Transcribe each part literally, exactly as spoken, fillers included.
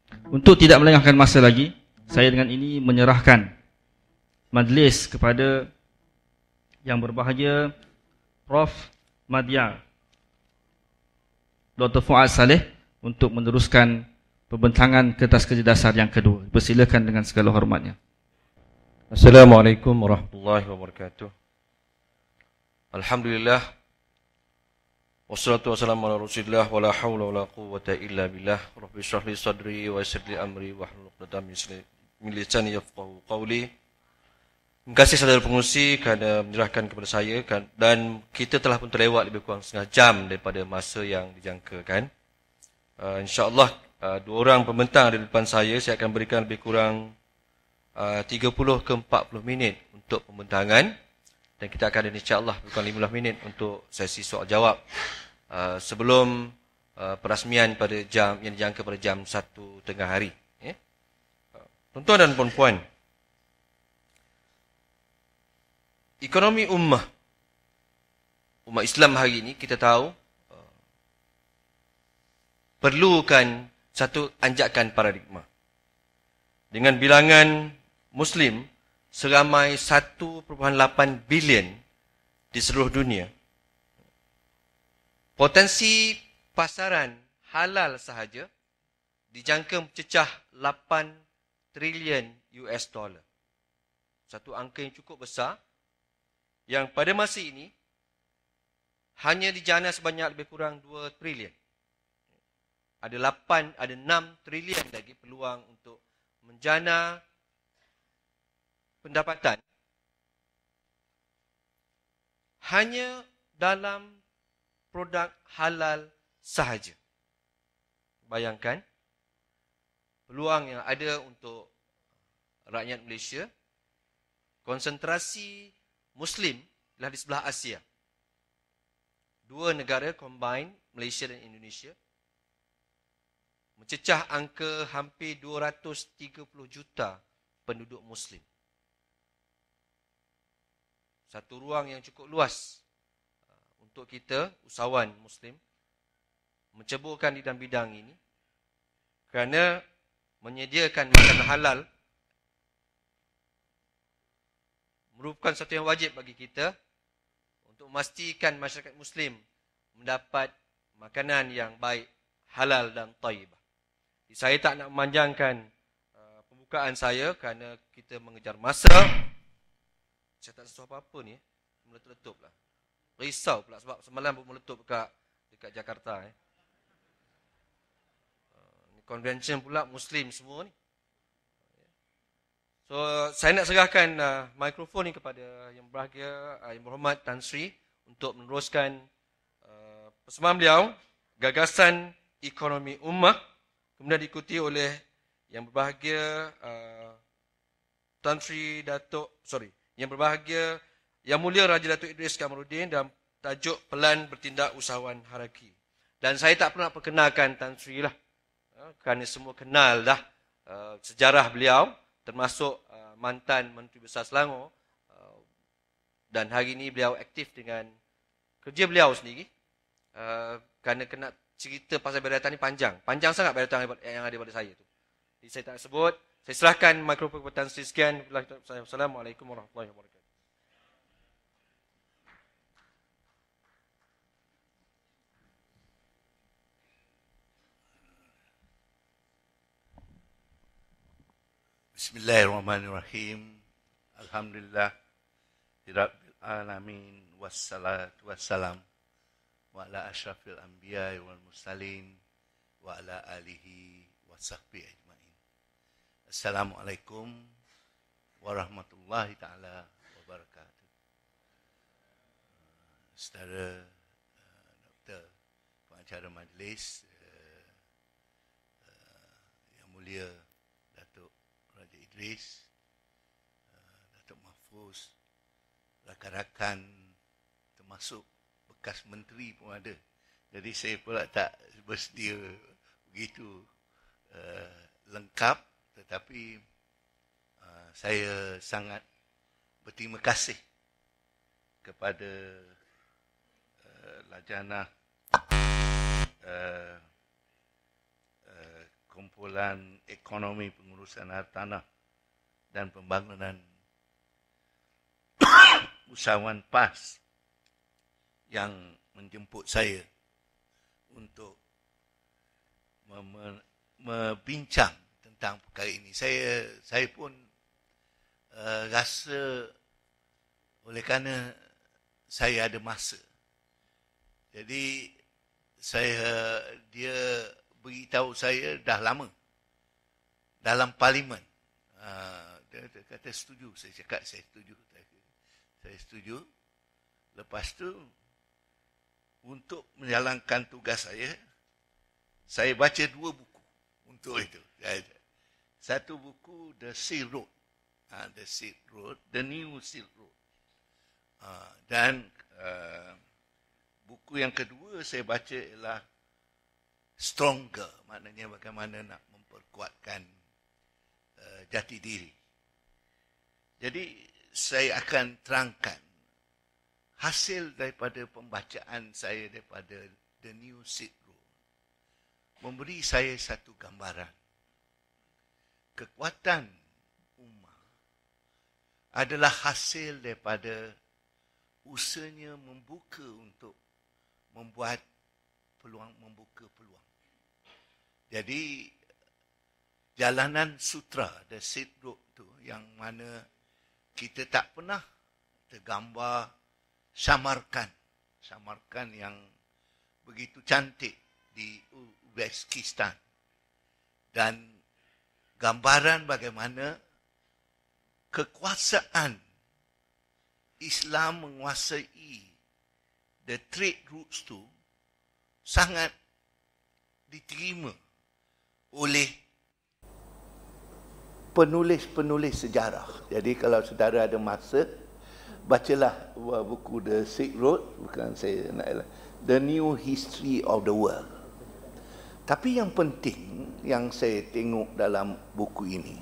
Untuk tidak melengahkan masa lagi, saya dengan ini menyerahkan majlis kepada yang berbahagia Prof Madya Doktor Fuad Saleh untuk meneruskan pembentangan kertas kerja dasar yang kedua. Persilakan dengan segala hormatnya. Assalamualaikum warahmatullahi wabarakatuh. Alhamdulillah. Wassalatu wassalamu ala Rasulillah wa la haula wa la quwwata illa billah. Rabbi shrah li sadri wa yassir li amri wahlul 'uqdatam min lisani yafqahu qawli. Terima kasih saudara pengurusi kerana menyerahkan kepada saya dan kita telah pun terlewat lebih kurang setengah jam daripada masa yang dijangkakan. Uh, InsyaAllah uh, dua orang pembentang ada di depan saya, saya akan berikan lebih kurang uh, tiga puluh ke empat puluh minit untuk pembentangan. Dan kita akan ada insyaAllah bukan lima belas minit untuk sesi soal jawab uh, sebelum uh, perasmian pada jam yang dijangka pada jam satu tengah hari. Eh? Uh, tuan-tuan dan puan-puan, ekonomi ummah, ummah Islam hari ini kita tahu uh, perlukan satu anjakan paradigma. Dengan bilangan Muslim seramai satu perpuluhan lapan bilion di seluruh dunia. Potensi pasaran halal sahaja dijangka mencecah lapan trilion U S dollar. Satu angka yang cukup besar yang pada masa ini hanya dijana sebanyak lebih kurang dua trilion. Ada lapan, ada enam trilion lagi peluang untuk menjana pendapatan hanya dalam produk halal sahaja. Bayangkan peluang yang ada untuk rakyat Malaysia. Konsentrasi Muslim adalah di sebelah Asia. Dua negara combine, Malaysia dan Indonesia, mencecah angka hampir dua ratus tiga puluh juta penduduk Muslim. Satu ruang yang cukup luas untuk kita, usahawan Muslim, menceburkan di dalam bidang ini kerana menyediakan makanan halal merupakan satu yang wajib bagi kita untuk memastikan masyarakat Muslim mendapat makanan yang baik, halal dan taibah. Saya tak nak memanjangkan uh, pembukaan saya kerana kita mengejar masa. Saya tak sesuatu apa-apa ni, meletup-letup lah. Risau pula sebab semalam pun meletup dekat, dekat Jakarta. Eh. Uh, convention pula Muslim semua ni. So, saya nak serahkan uh, mikrofon ni kepada yang berbahagia, uh, yang berhormat Tan Sri untuk meneruskan uh, persembahan beliau, gagasan ekonomi ummah, kemudian diikuti oleh yang berbahagia uh, Tan Sri Datuk, sorry, yang berbahagia Yang Mulia Raja Datuk Idris Kamaluddin dalam tajuk Pelan Bertindak Usahawan Haraki. Dan saya tak pernah perkenalkan Tan Sri lah, kerana semua kenal dah uh, sejarah beliau, termasuk uh, mantan Menteri Besar Selangor, uh, dan hari ini beliau aktif dengan kerja beliau sendiri, uh, kerana kena cerita pasal biodata ni panjang. Panjang sangat biodata yang ada pada saya tu. Jadi saya tak sebut. Saya serahkan mikrofon kepada Tan Sri sekian. Assalamualaikum warahmatullahi wabarakatuh. Bismillahirrahmanirrahim. Alhamdulillah Rabbil alamin, wassalatu wassalam wa ala asyrafil anbiya wal mursalin wa ala alihi wa sahbihi ajmain. Assalamualaikum warahmatullahi taala wabarakatuh. Saudara uh, Doktor pengacara majlis, uh, uh, Yang Mulia Datuk Raja Idris, uh, Datuk Mahfuz, rakan-rakan termasuk bekas menteri pun ada. Jadi saya pula tak bersedia begitu uh, lengkap, tetapi uh, saya sangat berterima kasih kepada uh, Lajnah uh, uh, kumpulan ekonomi pengurusan hartanah dan pembangunan usahawan P A S yang menjemput saya untuk membincang tentang perkara ini. Saya saya pun uh, rasa oleh kerana saya ada masa. Jadi saya dia beritahu saya dah lama dalam parlimen. Uh, dia, dia kata setuju. Saya cakap saya setuju. Saya setuju. Lepas tu untuk menjalankan tugas saya, saya baca dua buku untuk itu. Satu buku The Silk Road, uh, The Silk Road, The New Silk Road, uh, dan uh, buku yang kedua saya baca ialah Stronger, maknanya bagaimana nak memperkuatkan uh, jati diri. Jadi saya akan terangkan hasil daripada pembacaan saya daripada The New Silk Road memberi saya satu gambaran. Kekuatan ummah adalah hasil daripada usahanya membuka untuk membuat peluang, membuka peluang. Jadi jalanan sutra, the Silk Road tu, yang mana kita tak pernah tergambar Samarkand, Samarkand yang begitu cantik di Uzbekistan, dan gambaran bagaimana kekuasaan Islam menguasai the trade routes tu sangat diterima oleh penulis-penulis sejarah. Jadi kalau saudara ada masa, bacalah buku The Silk Road, bukan saya nak, The New History of the World. Tapi yang penting yang saya tengok dalam buku ini,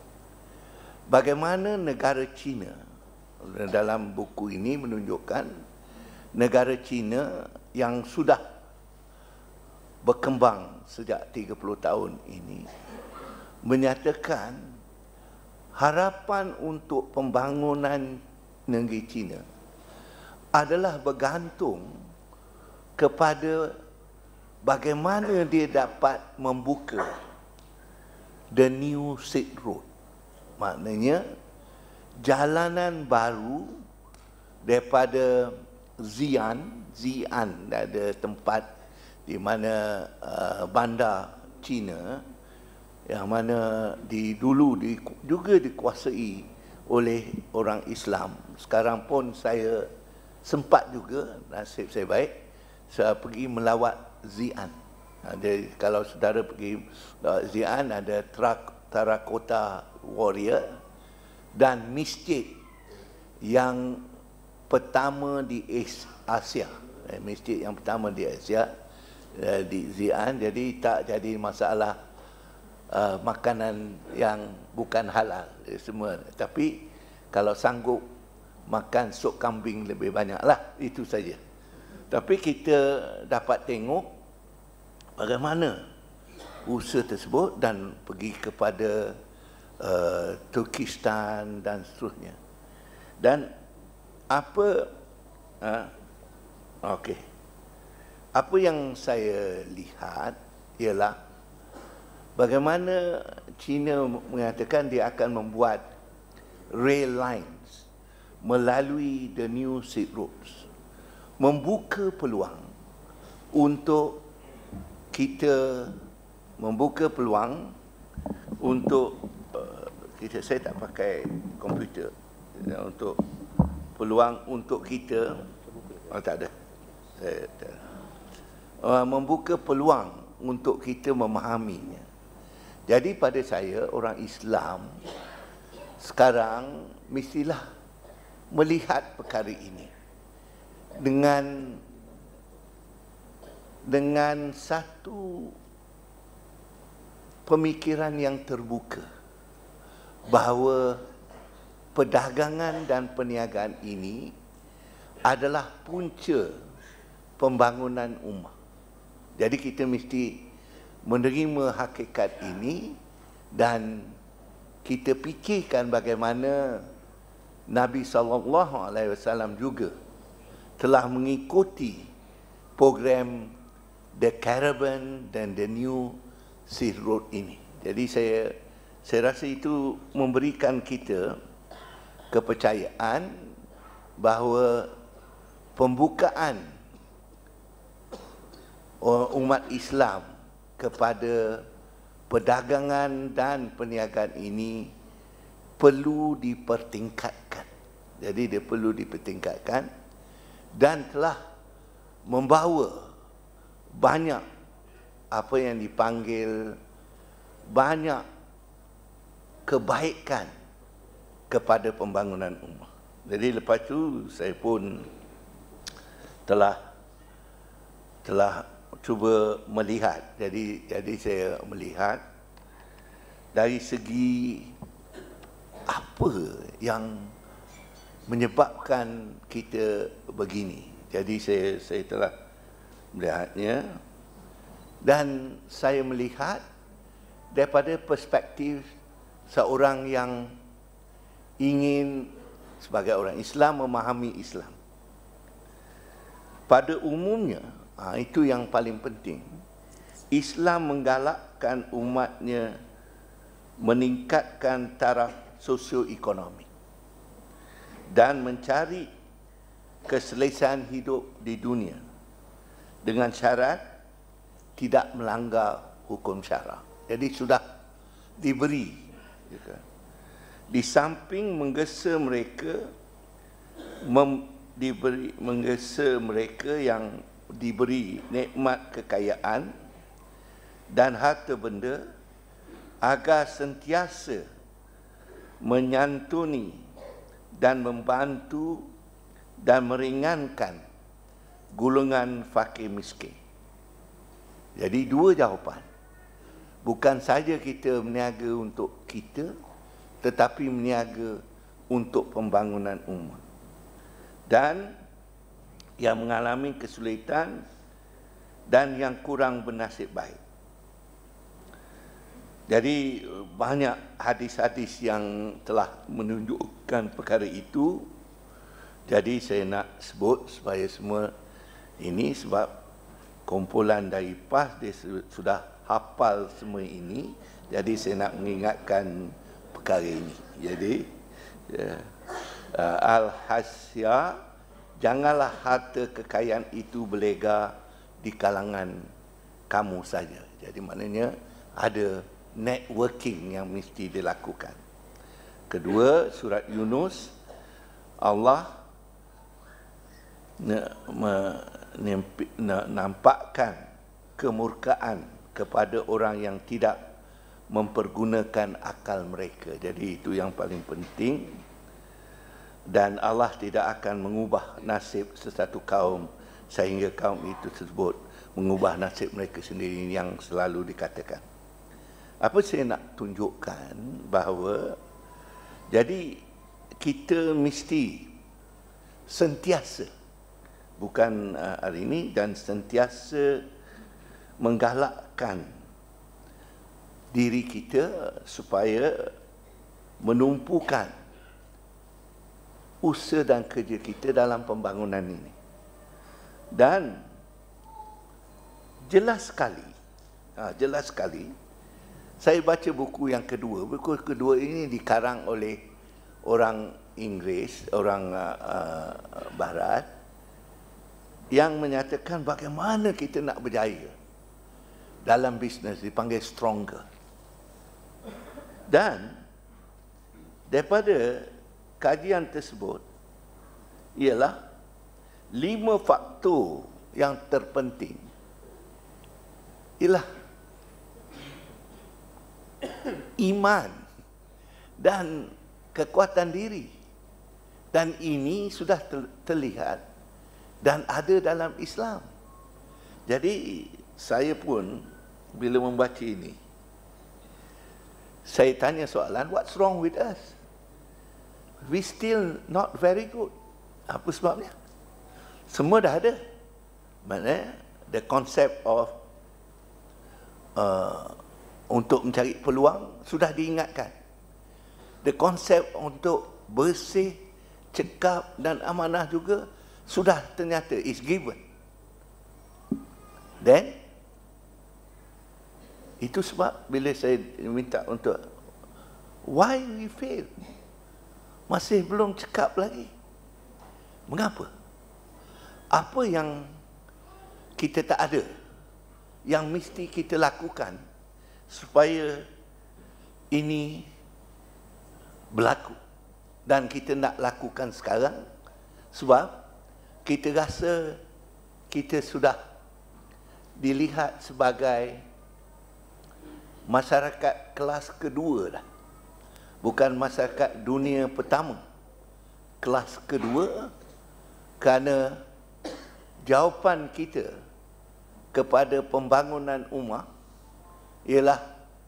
bagaimana negara China, dalam buku ini menunjukkan negara China yang sudah berkembang sejak tiga puluh tahun ini, menyatakan harapan untuk pembangunan negeri China adalah bergantung kepada bagaimana dia dapat membuka the new Silk Road. Maknanya jalanan baru daripada Xi'an, Xi'an ada tempat di mana uh, bandar China yang mana di dulu di, juga dikuasai oleh orang Islam. Sekarang pun saya sempat juga, nasib saya baik, saya pergi melawat Xi'an. Ada, kalau saudara pergi melawat Xi'an, ada Terracotta Warrior dan masjid yang pertama di Asia, eh, masjid yang pertama di Asia, eh, di Xi'an. Jadi tak jadi masalah uh, makanan yang bukan halal, eh, semua. Tapi kalau sanggup makan sup kambing lebih banyak lah, itu saja. Tapi kita dapat tengok bagaimana usaha tersebut dan pergi kepada uh, Turkistan dan seterusnya. Dan apa uh, okey. Apa yang saya lihat ialah bagaimana China mengatakan dia akan membuat rail lines melalui the new Silk Roads, membuka peluang untuk kita membuka peluang untuk uh, kita saya tak pakai komputer, untuk peluang untuk kita oh, tak ada saya, tak. Uh, membuka peluang untuk kita memahaminya. Jadi pada saya, orang Islam sekarang mestilah melihat perkara ini dengan dengan satu pemikiran yang terbuka bahawa perdagangan dan perniagaan ini adalah punca pembangunan ummah. Jadi kita mesti menerima hakikat ini dan kita fikirkan bagaimana Nabi sallallahu alaihi wasallam juga telah mengikuti program The Caravan dan The New Silk Road ini. Jadi saya saya rasa itu memberikan kita kepercayaan bahawa pembukaan umat Islam kepada perdagangan dan perniagaan ini perlu dipertingkatkan. Jadi dia perlu dipertingkatkan dan telah membawa banyak apa yang dipanggil banyak kebaikan kepada pembangunan ummah. Jadi lepas tu saya pun telah telah cuba melihat. Jadi jadi saya melihat dari segi apa yang menyebabkan kita begini. Jadi saya saya telah melihatnya dan saya melihat daripada perspektif seorang yang ingin sebagai orang Islam memahami Islam. Pada umumnya, ha, itu yang paling penting. Islam menggalakkan umatnya meningkatkan taraf sosioekonomi dan mencari keselesaan hidup di dunia dengan syarat tidak melanggar hukum syarak. Jadi sudah diberi. Di samping menggesa mereka, mem, diberi, menggesa mereka yang diberi nikmat kekayaan dan harta benda agar sentiasa menyantuni dan membantu dan meringankan golongan fakir miskin. Jadi dua jawapan. Bukan saja kita meniaga untuk kita, tetapi meniaga untuk pembangunan umat. Dan yang mengalami kesulitan dan yang kurang bernasib baik. Jadi banyak hadis-hadis yang telah menunjukkan perkara itu. Jadi saya nak sebut supaya semua ini sebab kumpulan dari P A S dia sudah hafal semua ini. Jadi saya nak mengingatkan perkara ini. Jadi ya, uh, Al-Hasya, janganlah harta kekayaan itu berlega di kalangan kamu saja. Jadi maknanya ada networking yang mesti dilakukan. Kedua, surat Yunus, Allah nampakkan kemurkaan kepada orang yang tidak mempergunakan akal mereka. Jadi itu yang paling penting. Dan Allah tidak akan mengubah nasib sesuatu kaum sehingga kaum itu tersebut mengubah nasib mereka sendiri yang selalu dikatakan. Apa saya nak tunjukkan bahawa jadi kita mesti sentiasa, bukan hari ini, dan sentiasa menggalakkan diri kita supaya menumpukan usaha dan kerja kita dalam pembangunan ini. Dan jelas sekali, ha, jelas sekali, saya baca buku yang kedua. Buku kedua ini dikarang oleh orang Inggeris, orang uh, Barat, yang menyatakan bagaimana kita nak berjaya dalam bisnes, dipanggil Stronger. Dan daripada kajian tersebut ialah lima faktor yang terpenting ialah iman dan kekuatan diri. Dan ini sudah terlihat dan ada dalam Islam. Jadi saya pun bila membaca ini, saya tanya soalan, what's wrong with us? We still not very good. Apa sebabnya? Semua dah ada. Maknanya the concept of uh, untuk mencari peluang sudah diingatkan. The konsep untuk bersih, cekap dan amanah juga sudah ternyata is given. Then, itu sebab bila saya minta untuk why we fail? Masih belum cekap lagi. Mengapa? Apa yang kita tak ada yang mesti kita lakukan supaya ini berlaku dan kita nak lakukan sekarang sebab kita rasa kita sudah dilihat sebagai masyarakat kelas kedua dah. Bukan masyarakat dunia pertama. Kelas kedua kerana jawapan kita kepada pembangunan ummah ialah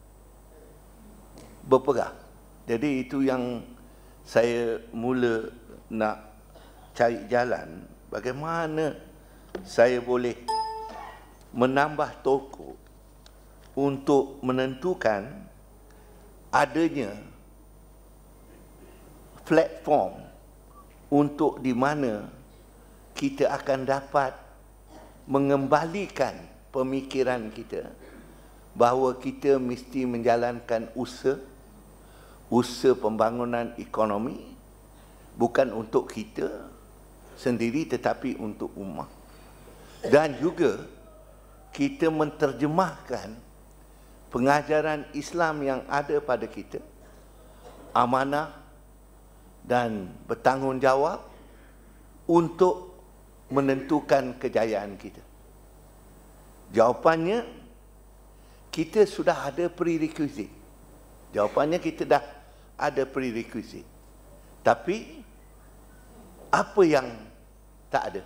berperang. Jadi itu yang saya mula nak cari jalan bagaimana saya boleh menambah toko untuk menentukan adanya platform untuk di mana kita akan dapat mengembalikan pemikiran kita bahawa kita mesti menjalankan usaha usaha pembangunan ekonomi bukan untuk kita sendiri tetapi untuk ummah. Dan juga kita menterjemahkan pengajaran Islam yang ada pada kita, amanah dan bertanggungjawab untuk menentukan kejayaan kita. Jawapannya, kita sudah ada prerequisite. Jawapannya kita dah ada prerequisite. Tapi apa yang tak ada?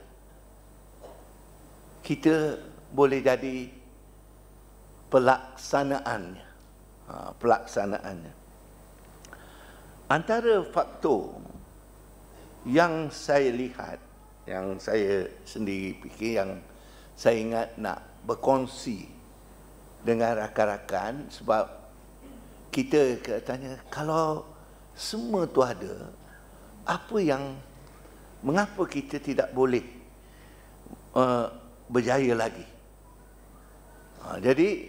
Kita boleh jadi pelaksanaannya. Ha, pelaksanaannya. Antara faktor yang saya lihat, yang saya sendiri fikir, yang saya ingat nak berkongsi dengan rakan-rakan sebab kita tanya, kalau semua tu ada, apa yang, mengapa kita tidak boleh uh, berjaya lagi? Uh, jadi,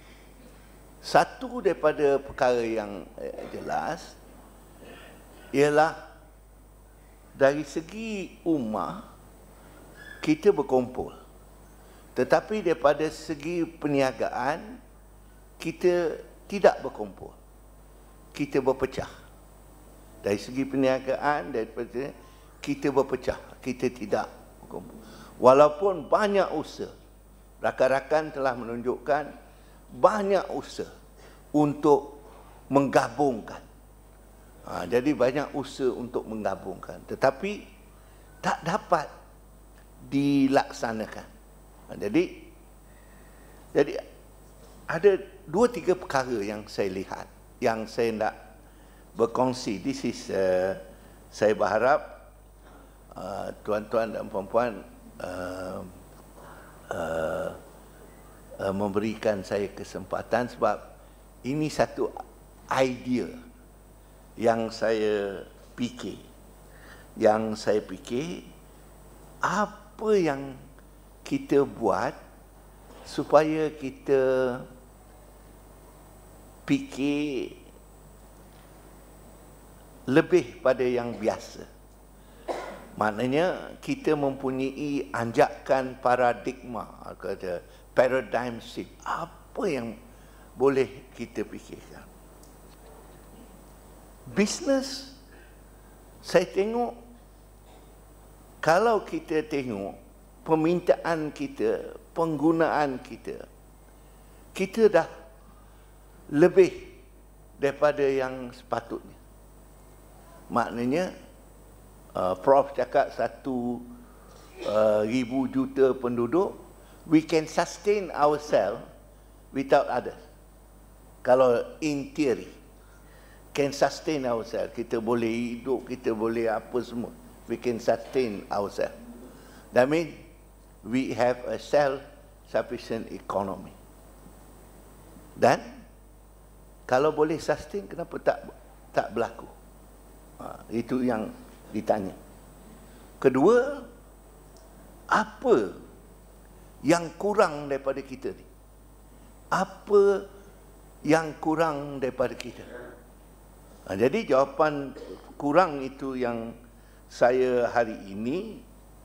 satu daripada perkara yang uh, jelas, ialah dari segi ummah, kita berkumpul. Tetapi daripada segi perniagaan, kita tidak berkumpul. Kita berpecah. Dari segi perniagaan, daripada kita berpecah. Kita tidak berkumpul. Walaupun banyak usaha, rakan-rakan telah menunjukkan banyak usaha untuk menggabungkan. Ha, jadi banyak usaha untuk menggabungkan. Tetapi tak dapat dilaksanakan. Ha, jadi, jadi ada dua tiga perkara yang saya lihat, yang saya nak berkongsi. This is, uh, saya berharap uh, tuan-tuan dan puan-puan uh, uh, uh, memberikan saya kesempatan sebab ini satu idea yang saya fikir. Yang saya fikir, apa yang kita buat supaya kita fikir lebih pada yang biasa. Maknanya kita mempunyai anjakan paradigma, kata paradigm shift. Apa yang boleh kita fikirkan? Bisnes, saya tengok, kalau kita tengok permintaan kita, penggunaan kita, kita dah lebih daripada yang sepatutnya. Maknanya, uh, Prof cakap satu uh, ribu juta penduduk, we can sustain ourselves without others. Kalau in theory, can sustain ourselves, kita boleh hidup, kita boleh apa semua, we can sustain ourselves. That means we have a self-sufficient economy. Dan kalau boleh sustain, kenapa tak tak berlaku? Ha, itu yang ditanya. Kedua, apa yang kurang daripada kita ni? Apa yang kurang daripada kita? Ha, jadi jawapan kurang itu yang saya hari ini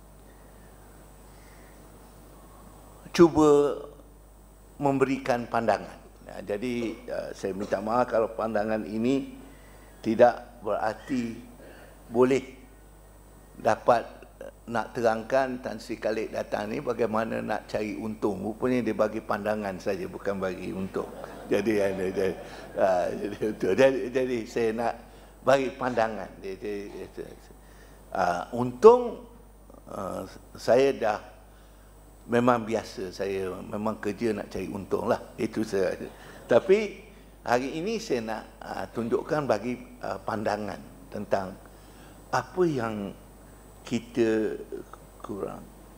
cuba memberikan pandangan. Ha, jadi uh, saya minta maaf kalau pandangan ini tidak berarti boleh dapat nak terangkan Tan Sri Khalid datang ni bagaimana nak cari untung. Rupanya dia bagi pandangan saja, bukan bagi untung. Jadi ada jadi, uh, jadi, jadi, jadi saya nak bagi pandangan. Jadi, uh, untung uh, saya dah memang biasa, saya memang kerja nak cari untung lah. Itu saja. Tapi hari ini saya nak uh, tunjukkan bagi uh, pandangan tentang apa yang kita kurang.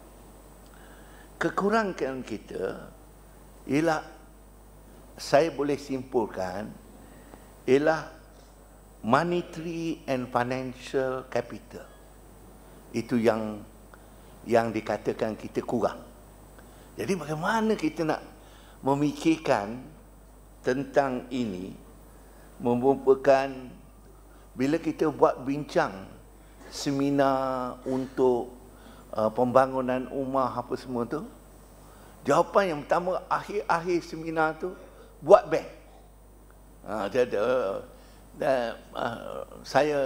Kekurangan kita ialah, saya boleh simpulkan, ialah monetary and financial capital. Itu yang yang dikatakan kita kurang. Jadi bagaimana kita nak memikirkan tentang ini, merupakan bila kita buat bincang seminar untuk uh, pembangunan rumah apa semua tu, jawapan yang pertama akhir-akhir seminar tu, buat bank. Ha, jadi, dan, uh, saya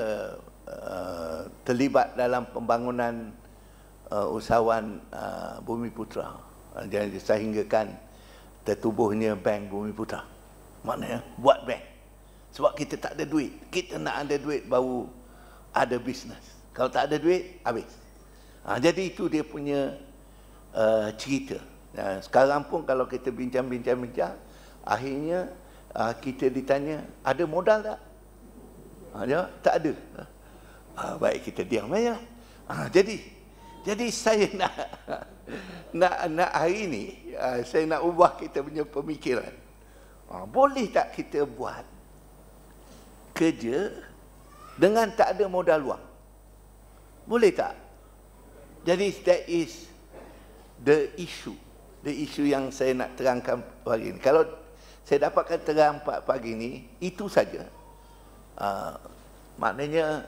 uh, terlibat dalam pembangunan uh, usahawan uh, Bumiputra. Uh, jadi sehinggakan tertubuhnya bank Bumiputra. Maknanya buat bank. Sebab kita tak ada duit. Kita nak ada duit baru ada bisnes. Kalau tak ada duit, habis. Ha, jadi itu dia punya uh, cerita. Nah, sekarang pun kalau kita bincang-bincang-bincang, akhirnya uh, kita ditanya, ada modal tak? Ha, dia, tak ada. Ha, baik, kita diam aja. Ha, jadi, jadi saya nak nak nak hari ini, uh, saya nak ubah kita punya pemikiran. Ha, boleh tak kita buat kerja dengan tak ada modal luang? Boleh tak? Jadi that is the issue. The issue yang saya nak terangkan pagi ini. Kalau saya dapatkan terang pagi ini, itu saja. Uh, maknanya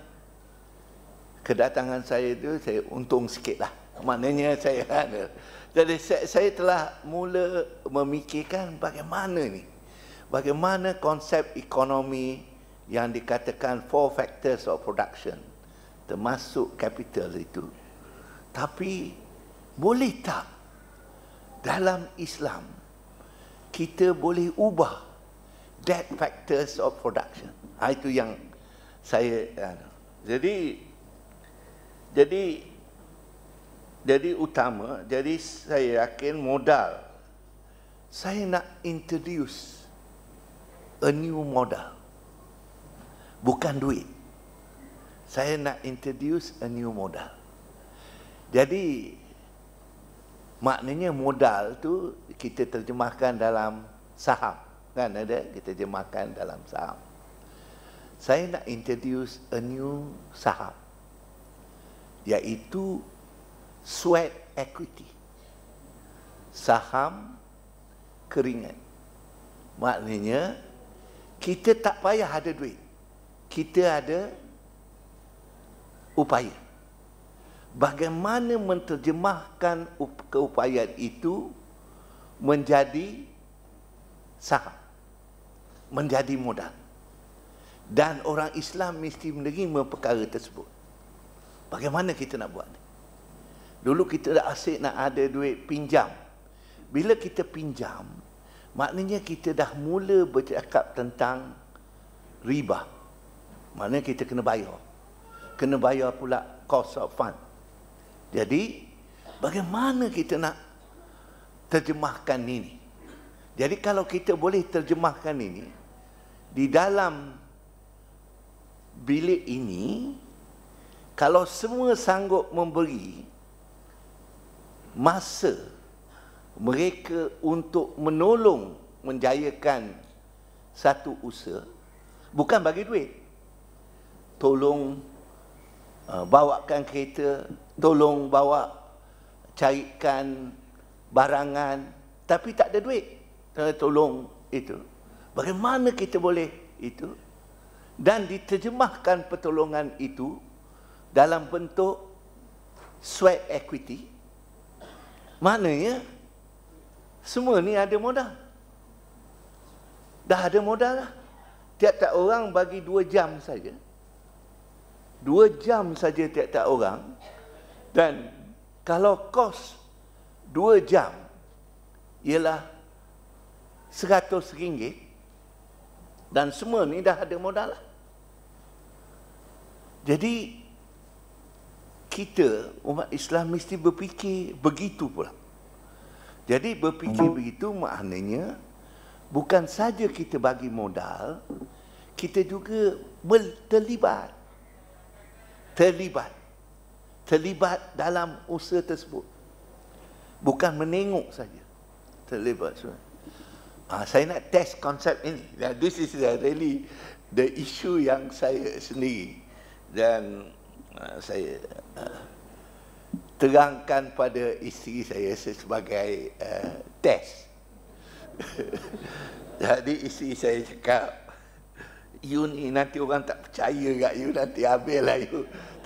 kedatangan saya itu, saya untung sikit lah. Maknanya saya ada. Jadi saya, saya telah mula memikirkan bagaimana ni. Bagaimana konsep ekonomi yang dikatakan four factors of production, termasuk capital itu. Tapi boleh tak dalam Islam kita boleh ubah that factors of production? Ha, itu yang saya uh, jadi jadi jadi utama. Jadi saya yakin modal, saya nak introduce a new modal, bukan duit. Saya nak introduce a new modal. Jadi maknanya modal tu kita terjemahkan dalam saham, kan ada kita terjemahkan dalam saham. Saya nak introduce a new saham, iaitu sweat equity, saham keringat. Maknanya kita tak payah ada duit, kita ada upaya. Bagaimana menterjemahkan keupayaan itu menjadi saham, menjadi modal. Dan orang Islam mesti menerima perkara tersebut. Bagaimana kita nak buat ni? Dulu kita dah asyik nak ada duit pinjam. Bila kita pinjam, maknanya kita dah mula bercakap tentang riba. Maknanya kita kena bayar. Kena bayar pula cost of fund. Jadi, bagaimana kita nak terjemahkan ini? Jadi, kalau kita boleh terjemahkan ini, di dalam bilik ini, kalau semua sanggup memberi masa mereka untuk menolong menjayakan satu usaha, bukan bagi duit. Tolong uh, bawakan kereta, tolong bawa, carikan barangan, tapi tak ada duit. Tolong itu. Bagaimana kita boleh itu? Dan diterjemahkan pertolongan itu dalam bentuk sweat equity. Maknanya semua ni ada modal. Dah ada modal lah. Tiap-tiap orang bagi dua jam saja. Dua jam saja tiap-tiap orang. Dan kalau kos dua jam ialah seratus ringgit, dan semua ni dah ada modal lah. Jadi kita umat Islam mesti berfikir begitu pula. Jadi berfikir begitu maknanya bukan saja kita bagi modal, kita juga terlibat. Terlibat. Terlibat dalam usaha tersebut. Bukan menengok saja. Terlibat. Ah, saya nak test konsep ini. Dan this is really the issue yang saya sendiri. Dan uh, saya uh, terangkan pada isteri saya sebagai uh, test. Jadi isteri saya cakap, you ni nanti orang tak percaya kat you, nanti habis lah you.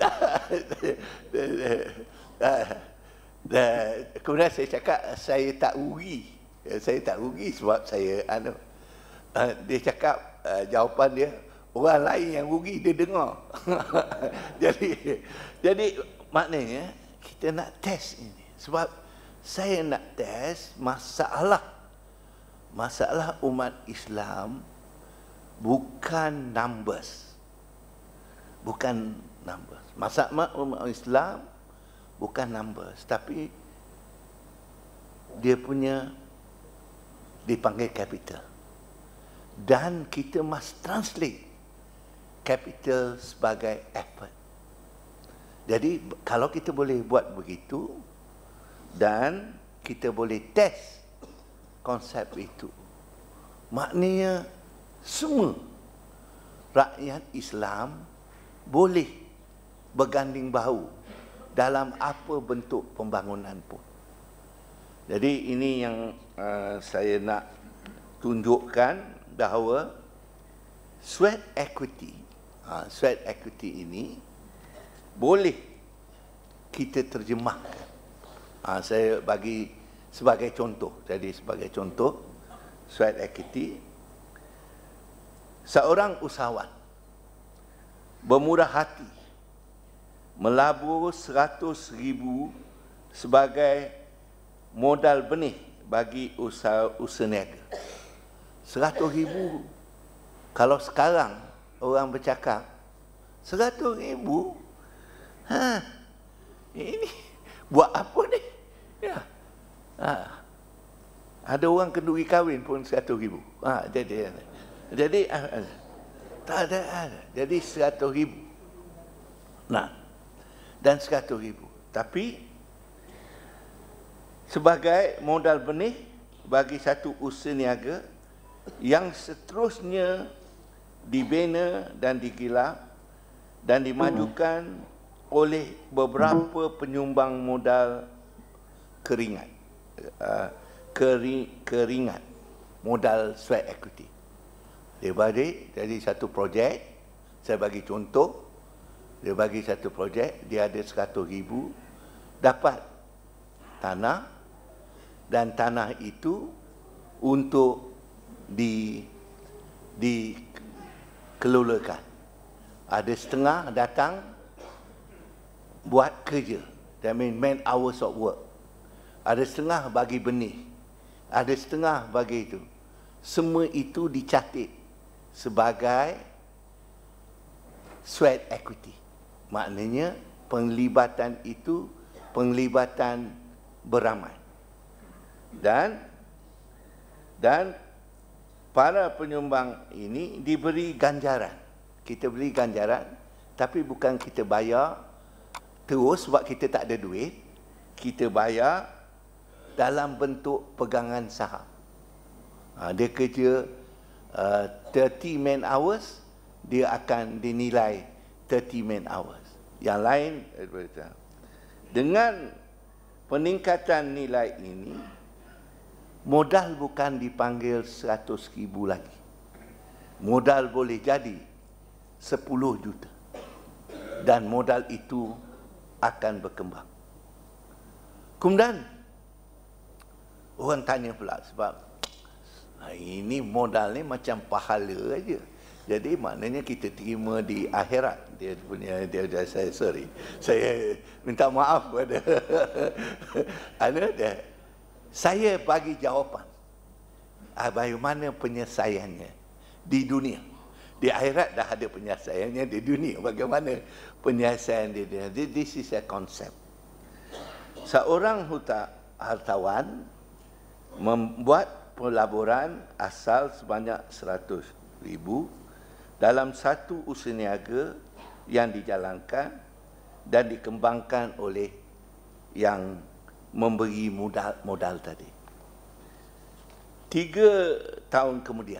Kemudian saya cakap, saya tak rugi. Saya tak rugi sebab saya, anu, uh, dia cakap, uh, jawapan dia, orang lain yang rugi, dia dengar. jadi, jadi maknanya, kita nak test ini. Sebab saya nak test masalah. Masalah umat Islam bukan numbers. Bukan numbers. Masalah umat Islam bukan numbers. Tapi dia punya dipanggil capital. Dan kita must translate capital sebagai effort. Jadi kalau kita boleh buat begitu dan kita boleh test konsep itu, maknanya semua rakyat Islam boleh berganding bahu dalam apa bentuk pembangunan pun. Jadi ini yang uh, saya nak tunjukkan bahawa sweat equity, uh, sweat equity ini boleh kita terjemahkan. Uh, saya bagi sebagai contoh. Jadi sebagai contoh, sweat equity, seorang usahawan bermurah hati melabur seratus ribu sebagai modal benih bagi usaha, usaha niaga. Seratus ribu. Kalau sekarang orang bercakap, seratus ribu? Ha, ini buat apa ni? Ya. Ha. Ada orang kenduri kahwin pun seratus ribu. Ha, jadi, jadi tak ada, ada. Jadi seratus ribu. Nah, dan seratus ribu. Tapi sebagai modal benih bagi satu usaha niaga yang seterusnya dibina dan digelar dan dimajukan oleh beberapa penyumbang modal keringat, uh, keri, keringat modal sweat equity. Dia bagi jadi satu projek, saya bagi contoh, dia bagi satu projek, dia ada seratus ribu, dapat tanah, dan tanah itu untuk di dikelolakan. Ada setengah datang buat kerja, that mean man hours of work. Ada setengah bagi benih, ada setengah bagi itu. Semua itu dicatat sebagai sweat equity. Maknanya penglibatan itu penglibatan beramai. Dan dan para penyumbang ini diberi ganjaran. Kita beri ganjaran, tapi bukan kita bayar terus sebab kita tak ada duit. Kita bayar dalam bentuk pegangan saham. Ha, dia kerja uh, thirty man hours, dia akan dinilai thirty man hours. Yang lain, dengan peningkatan nilai ini, modal bukan dipanggil seratus ribu lagi. Modal boleh jadi sepuluh juta. Dan modal itu akan berkembang. Kemudian, orang tanya pula sebab ini modal ni macam pahala aja. Jadi maknanya kita terima di akhirat. Dia punya dia, dia saya sorry. Saya minta maaf pada ana dia. Saya bagi jawapan. Ah, bagaimana penyelesaiannya di dunia. Di akhirat dah ada penyelesaiannya, di dunia bagaimana penyelesaian di dunia. This is a concept. Seorang huta, hartawan membuat pelaburan asal sebanyak seratus ribu dalam satu usaha niaga yang dijalankan dan dikembangkan oleh yang memberi modal, modal tadi. Tiga tahun kemudian,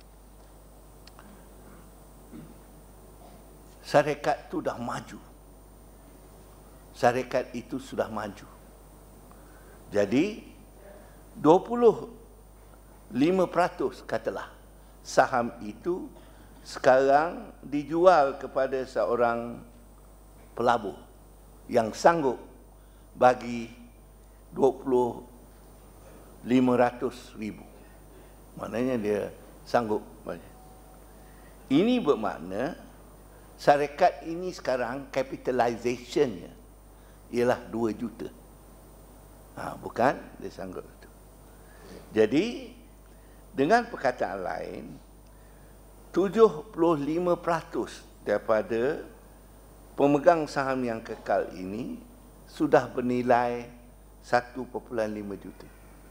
syarikat itu dah maju. Syarikat itu sudah maju. Jadi, dua puluh lima peratus katalah saham itu sekarang dijual kepada seorang pelabur yang sanggup bagi dua puluh lima ratus ribu. Maknanya dia sanggup. Ini bermakna syarikat ini sekarang capitalizationnya ialah dua juta. Ha, bukan dia sanggup itu. Jadi dengan perkataan lain, tujuh puluh lima peratus daripada pemegang saham yang kekal ini sudah bernilai satu perpuluhan lima juta.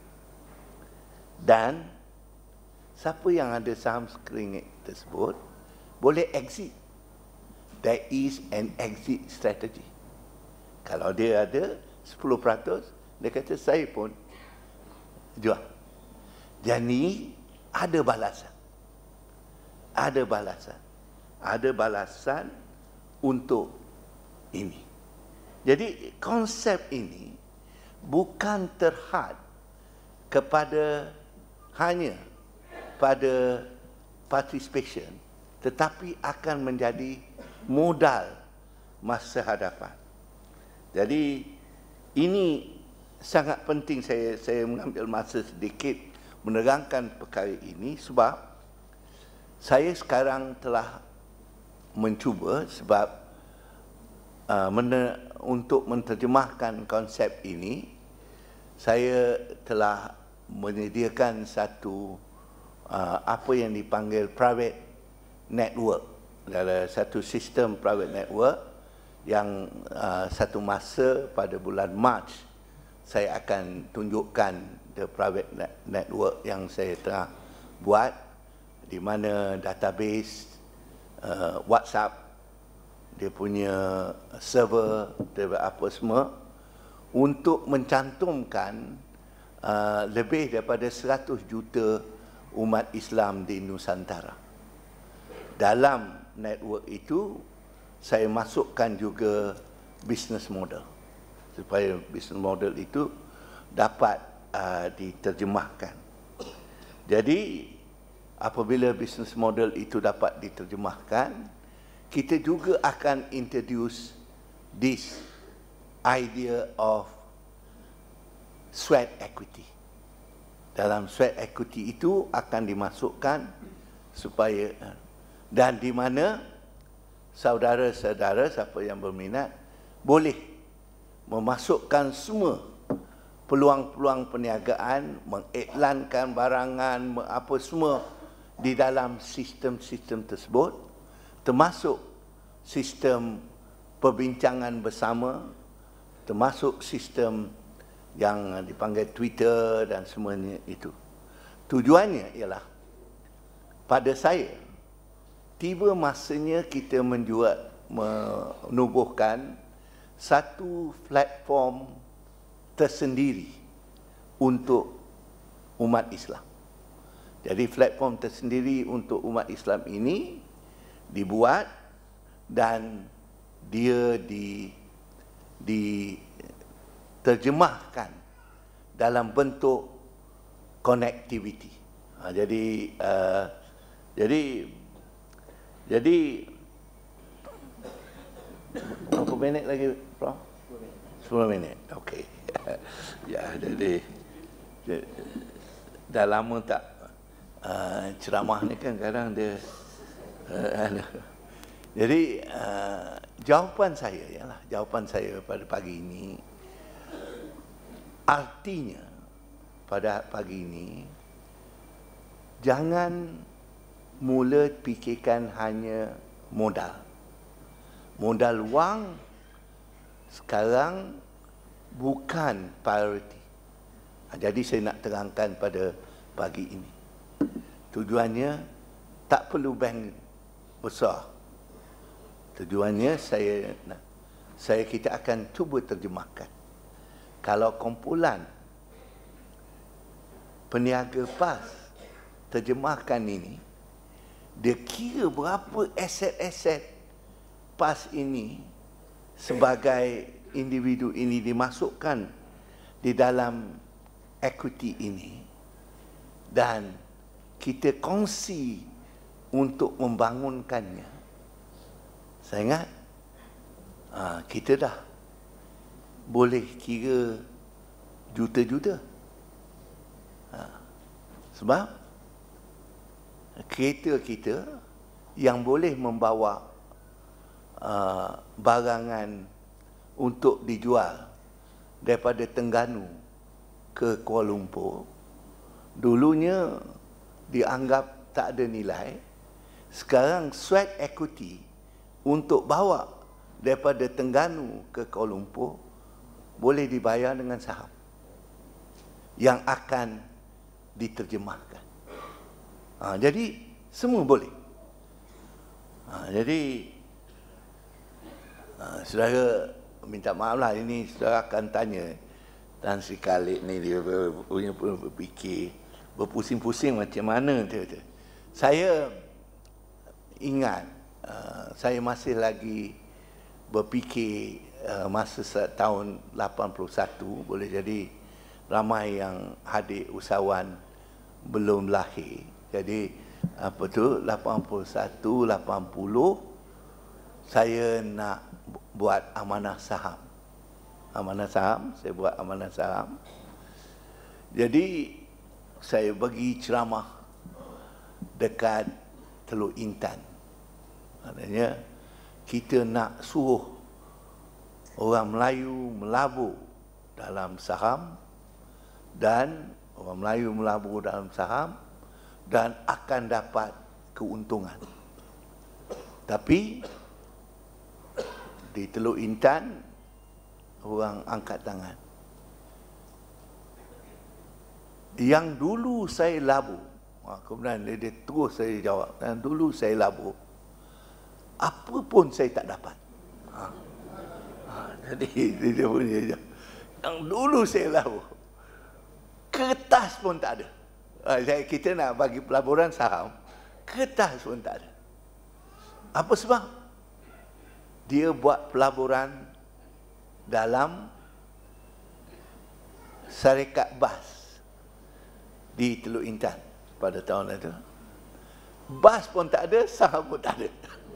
Dan siapa yang ada saham sekeringat tersebut boleh exit. There is an exit strategy. Kalau dia ada sepuluh peratus, dia kata saya pun jual. Jadi ada balasan. Ada balasan. Ada balasan untuk ini. Jadi konsep ini bukan terhad kepada hanya pada participation, tetapi akan menjadi modal masa hadapan. Jadi ini sangat penting saya saya mengambil masa sedikit menerangkan perkara ini sebab saya sekarang telah mencuba sebab uh, mener, untuk menterjemahkan konsep ini saya telah menyediakan satu uh, apa yang dipanggil private network, adalah satu sistem private network yang uh, satu masa pada bulan Mac saya akan tunjukkan the private network yang saya tengah buat, di mana database uh, WhatsApp, dia punya server, dia apa semua, untuk mencantumkan uh, lebih daripada seratus juta umat Islam di Nusantara. Dalam network itu, saya masukkan juga business model, supaya business model itu dapat uh, diterjemahkan. Jadi, apabila business model itu dapat diterjemahkan, kita juga akan introduce this idea of sweat equity. Dalam sweat equity itu akan dimasukkan supaya, dan di mana saudara-saudara siapa yang berminat boleh memasukkan semua peluang-peluang perniagaan, mengiklankan barangan, apa semua di dalam sistem-sistem tersebut, termasuk sistem perbincangan bersama, termasuk sistem yang dipanggil Twitter dan semuanya itu. Tujuannya ialah pada saya, tiba masanya kita menjual, menubuhkan satu platform tersendiri untuk umat Islam. Jadi platform tersendiri untuk umat Islam ini dibuat dan dia di diterjemahkan dalam bentuk connectivity. Ha, jadi uh, jadi jadi berapa minit lagi, Prof? sepuluh minit. Okey. Ya, jadi dah lama tak uh, ceramah ni kan kadang dia uh, jadi uh, jawapan saya ialah jawapan saya pada pagi ini, artinya pada pagi ini jangan mula fikirkan hanya modal. Modal wang sekarang bukan prioriti. Jadi saya nak terangkan pada pagi ini. Tujuannya tak perlu bank besar. Tujuannya saya nak, saya kita akan cuba terjemahkan. Kalau kumpulan peniaga PAS terjemahkan ini, dia kira berapa aset-aset PAS ini sebagai individu ini dimasukkan di dalam equity ini dan kita kongsi untuk membangunkannya. Saya ingat ha, kita dah boleh kira juta-juta. Ha, sebab kereta kita yang boleh membawa uh, barangan untuk dijual daripada Terengganu ke Kuala Lumpur, dulunya dianggap tak ada nilai. Sekarang sweat equity untuk bawa daripada Terengganu ke Kuala Lumpur boleh dibayar dengan saham yang akan diterjemahkan. Ha, jadi semua boleh. Ha, jadi ha, saudara minta maaf lah, ini saudara akan tanya Tan Sri Khalid ni, dia punya berfikir berpusing-pusing macam mana dia, dia. Saya ingat uh, saya masih lagi berfikir uh, masa tahun lapan puluh satu, boleh jadi ramai yang hadir usahawan belum lahir. Jadi apa tu lapan puluh satu lapan puluh saya nak buat amanah saham. Amanah saham, saya buat amanah saham. Jadi saya bagi ceramah dekat Teluk Intan. Maknanya kita nak suruh orang Melayu melabur dalam saham dan orang Melayu melabur dalam saham dan akan dapat keuntungan. Tapi di Teluk Intan orang angkat tangan. Yang dulu saya labur, kemudian dia, dia terus saya jawab, yang dulu saya labur, apa pun saya tak dapat. Ha. Ha, jadi dia punya yang dulu saya labur, kertas pun tak ada. Ha, kita nak bagi pelaburan saham, kertas pun tak ada. Apa sebab? Dia buat pelaburan dalam syarikat bas di Teluk Intan pada tahun itu. Bas pun tak ada, saham pun tak ada.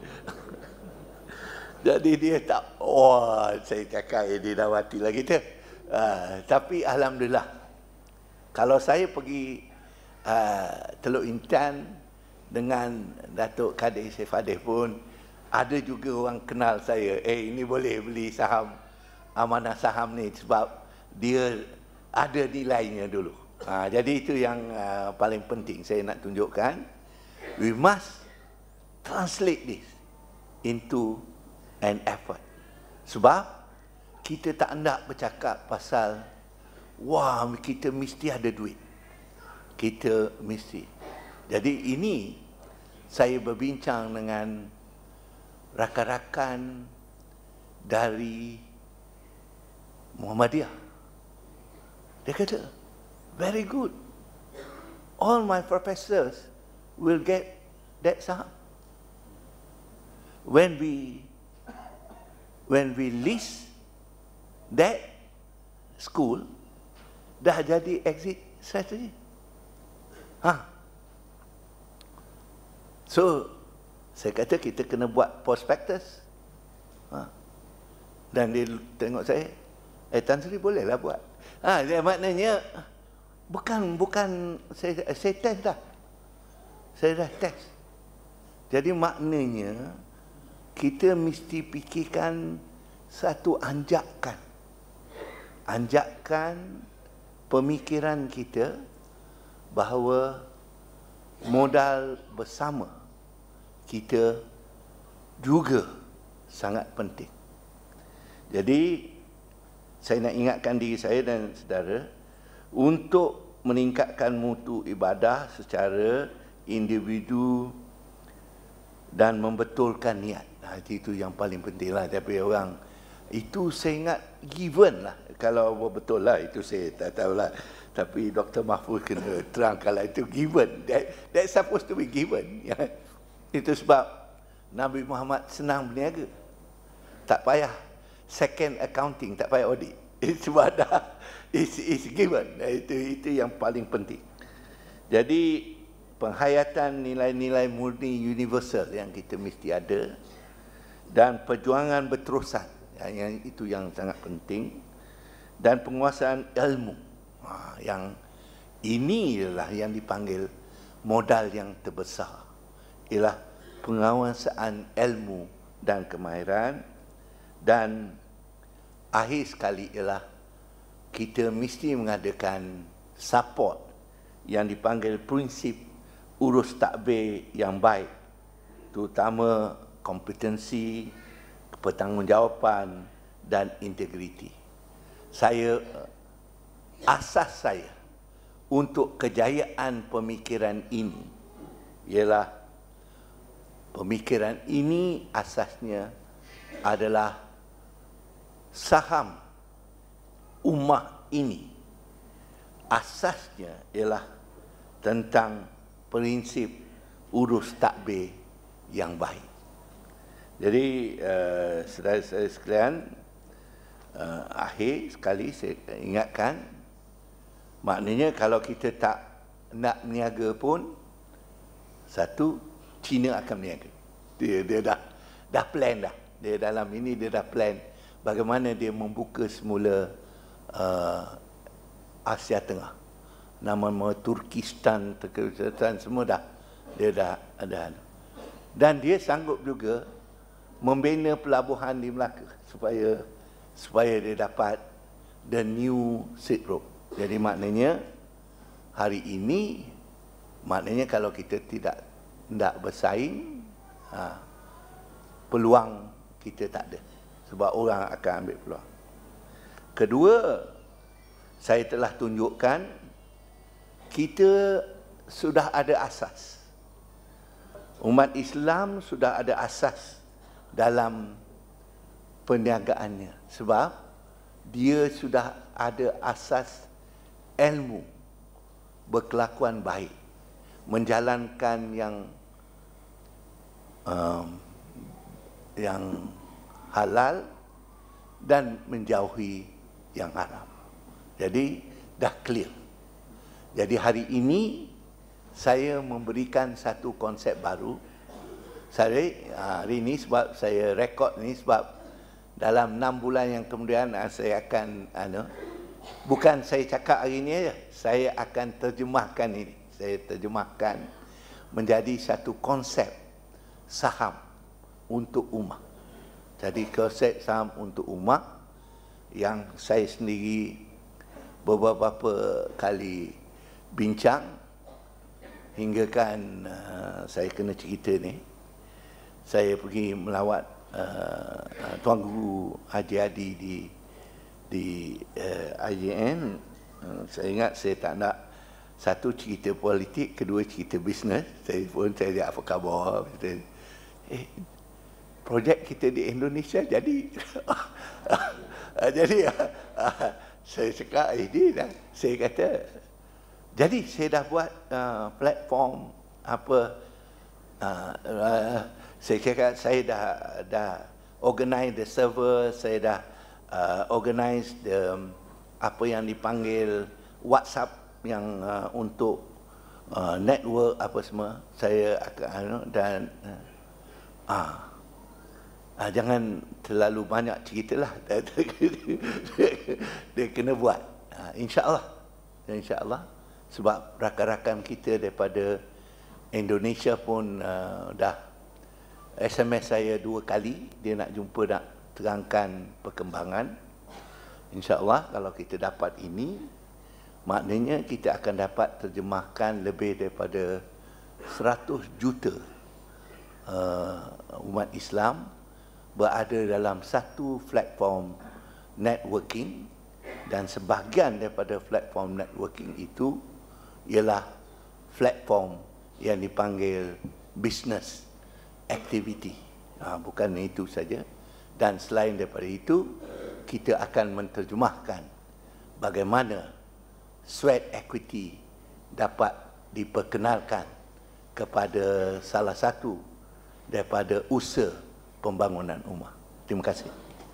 Jadi dia tak, wah, saya cakap ini dah mati lah kita. Uh, tapi Alhamdulillah, kalau saya pergi uh, Teluk Intan dengan Datuk Kadir Sefadeh pun, ada juga orang kenal saya, eh ini boleh beli saham, amanah saham ni sebab dia ada nilainya dulu. Ha, jadi itu yang uh, paling penting saya nak tunjukkan. We must translate this into an effort. Sebab kita tak nak bercakap pasal, wah kita mesti ada duit. Kita mesti. Jadi ini saya berbincang dengan rakan-rakan dari Muhammadiyah. Dia kata, very good. all my professors will get that saham. When we when we list that school, dah jadi exit strategy. Ha. So, saya kata kita kena buat prospectus. Ha. Dan dia tengok saya, eh Tan Sri bolehlah buat. Ha, dia maknanya bukan bukan saya saya test dah. Saya dah test. Jadi maknanya kita mesti fikirkan satu anjakan. Anjakan pemikiran kita bahawa modal bersama kita juga sangat penting. Jadi saya nak ingatkan diri saya dan saudara untuk meningkatkan mutu ibadah secara individu dan membetulkan niat. Nah, itu yang paling penting lah. Tapi orang itu saya ingat given lah. Kalau betul lah itu saya tak tahulah. Tapi Doktor Mahfuz kena terang kalau itu given. That, that's supposed to be given. Ya. Itu sebab Nabi Muhammad senang berniaga. Tak payah second accounting, tak payah audit. Sebab dah it's, it's given. Itu itu yang paling penting. Jadi penghayatan nilai-nilai murni universal yang kita mesti ada dan perjuangan berterusan yang, yang itu yang sangat penting dan penguasaan ilmu. Ha, yang ini ialah yang dipanggil modal yang terbesar. Ialah penguasaan ilmu dan kemahiran dan akhir sekali ialah kita mesti mengadakan support yang dipanggil prinsip urus takbir yang baik, terutama kompetensi, pertanggungjawaban dan integriti. Saya asas saya untuk kejayaan pemikiran ini ialah pemikiran ini asasnya adalah saham ummah ini. Asasnya ialah tentang prinsip urus takbir yang baik. Jadi uh, saudara-saudara sekalian, uh, akhir sekali saya ingatkan, maknanya kalau kita tak nak berniaga pun, satu, China akan berniaga. Dia, dia dah dah plan dah. Dia dalam ini dia dah plan bagaimana dia membuka semula uh, Asia Tengah. Nama-nama Turkistan, Turkistan semua dah dia dah ada. Dan dia sanggup juga membina pelabuhan di Melaka supaya supaya dia dapat the new Silk Road. Jadi maknanya hari ini maknanya kalau kita tidak tidak bersaing, ha, peluang kita tak ada sebab orang akan ambil peluang. Kedua, saya telah tunjukkan kita sudah ada asas. Umat Islam sudah ada asas dalam perniagaannya sebab dia sudah ada asas ilmu, berkelakuan baik, menjalankan yang um, yang halal dan menjauhi yang haram. Jadi dah clear. Jadi hari ini saya memberikan satu konsep baru. Saya hari ini sebab saya rekod ni sebab dalam enam bulan yang kemudian saya akan ano, bukan saya cakap hari ini aja, saya akan terjemahkan ini. Saya terjemahkan menjadi satu konsep saham untuk ummah. Jadi konsep saham untuk ummah yang saya sendiri beberapa kali bincang hingga kan uh, saya kena cerita ni. Saya pergi melawat uh, Tuan Guru Haji Adi di di uh, I J N. Uh, saya ingat saya tak nak satu cerita politik, kedua cerita bisnes. Saya pun saya dia apa khabar. Kita, eh, projek kita di Indonesia jadi jadi uh, saya cakap ini dah. Saya kata Jadi saya dah buat uh, platform apa, uh, uh, saya kira saya dah dah organize the server, saya dah uh, organize the um, apa yang dipanggil WhatsApp yang uh, untuk uh, network apa semua. Saya akan uh, dan uh, ah uh, jangan terlalu banyak ceritalah. Dia kena buat. Uh, InsyaAllah, InsyaAllah. Sebab rakan-rakan kita daripada Indonesia pun uh, dah S M S saya dua kali, dia nak jumpa, nak terangkan perkembangan. InsyaAllah kalau kita dapat ini, maknanya kita akan dapat terjemahkan lebih daripada seratus juta uh, umat Islam berada dalam satu platform networking, dan sebahagian daripada platform networking itu ialah platform yang dipanggil business activity. Ha, bukan itu saja. Dan selain daripada itu, kita akan menterjemahkan bagaimana sweat equity dapat diperkenalkan kepada salah satu daripada usaha pembangunan ummah. Terima kasih.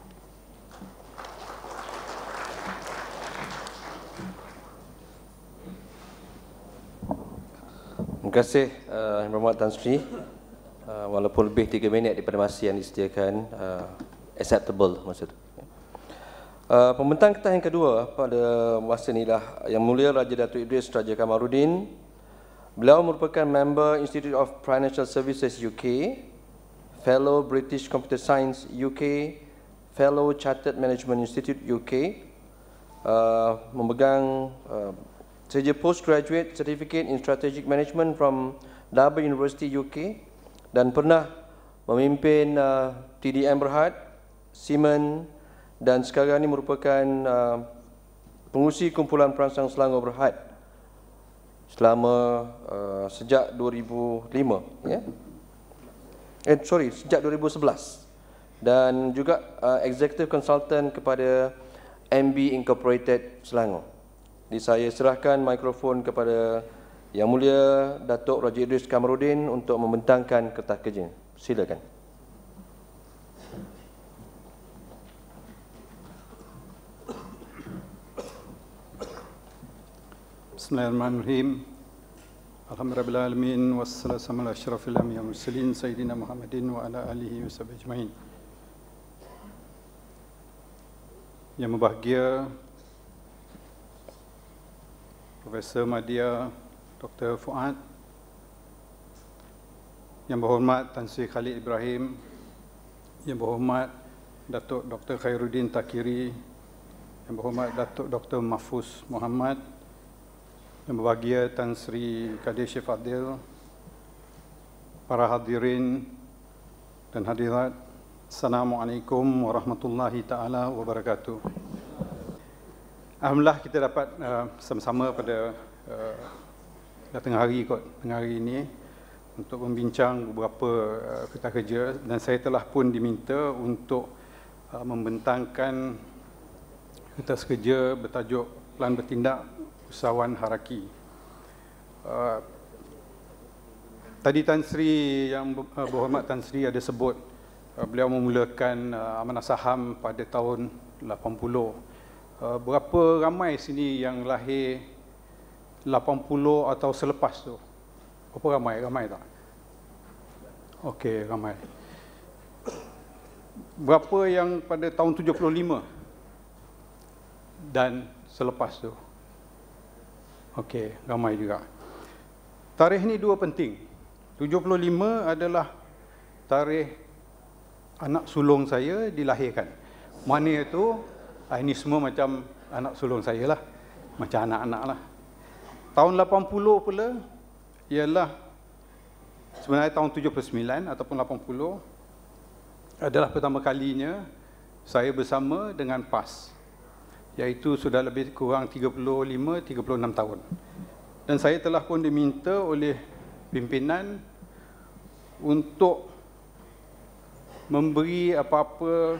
Terima kasih uh, Yang Berhormat Tan Sri. Uh, walaupun lebih tiga minit daripada masa yang disediakan, uh, acceptable masa itu. Uh, pembentang kita yang kedua pada masa inilah Yang Mulia Raja Datuk Idris Raja Kamaruddin. Beliau merupakan member Institute of Financial Services U K, Fellow British Computer Science U K, Fellow Chartered Management Institute U K, uh, memegang uh, Saja Postgraduate Certificate in Strategic Management from Darby University U K, dan pernah memimpin uh, T D M Berhad, Siemens, dan sekarang ini merupakan uh, pengurusi Kumpulan Perangsang Selangor Berhad selama uh, sejak dua ribu lima, ya. Eh sorry, sejak dua ribu sebelas, dan juga uh, Executive Consultant kepada M B Incorporated Selangor. Jadi saya serahkan mikrofon kepada Yang Mulia Datuk Raja Idris Kamaruddin untuk membentangkan kertas kerja. Silakan. Bismillahirrahmanirrahim. Alhamdulillahirabbil alamin wassalamu ala asyrafil anbiya'i wal mursalin sayyidina Muhammadin wa ala alihi washabihi ajmain. Yang berbahagia Profesor Madya Doktor Fuad, Yang Berhormat Tan Sri Khalid Ibrahim, Yang Berhormat Datuk Doktor Khairuddin Takiri, Yang Berhormat Datuk Doktor Mahfuz Muhammad, Yang berbahagia Tan Sri Kadir Syekh Fadil, para hadirin dan hadirat, Assalamualaikum warahmatullahi taala wabarakatuh. Alhamdulillah kita dapat uh, sama-sama pada uh, tengah hari kot, tengah hari ini untuk membincang beberapa uh, kertas kerja, dan saya telah pun diminta untuk uh, membentangkan kertas kerja bertajuk Plan Bertindak Usahawan Haraki. Uh, tadi Tan Sri, Yang uh, Berhormat Tan Sri ada sebut uh, beliau memulakan uh, amanah saham pada tahun lapan puluh. Uh, berapa ramai sini yang lahir lapan puluh atau selepas tu? Berapa ramai? Ramai tak? Okey, ramai. Berapa yang pada tahun tujuh puluh lima dan selepas tu? Okey, ramai juga. Tarikh ni dua penting. tujuh puluh lima adalah tarikh anak sulung saya dilahirkan. Mana itu? Ini semua macam anak sulung saya lah, macam anak-anak lah. Tahun lapan puluh pula ialah sebenarnya tahun tujuh puluh sembilan ataupun lapan puluh adalah pertama kalinya saya bersama dengan P A S, iaitu sudah lebih kurang tiga puluh lima tiga puluh enam tahun. Dan saya telah pun diminta oleh pimpinan untuk memberi apa-apa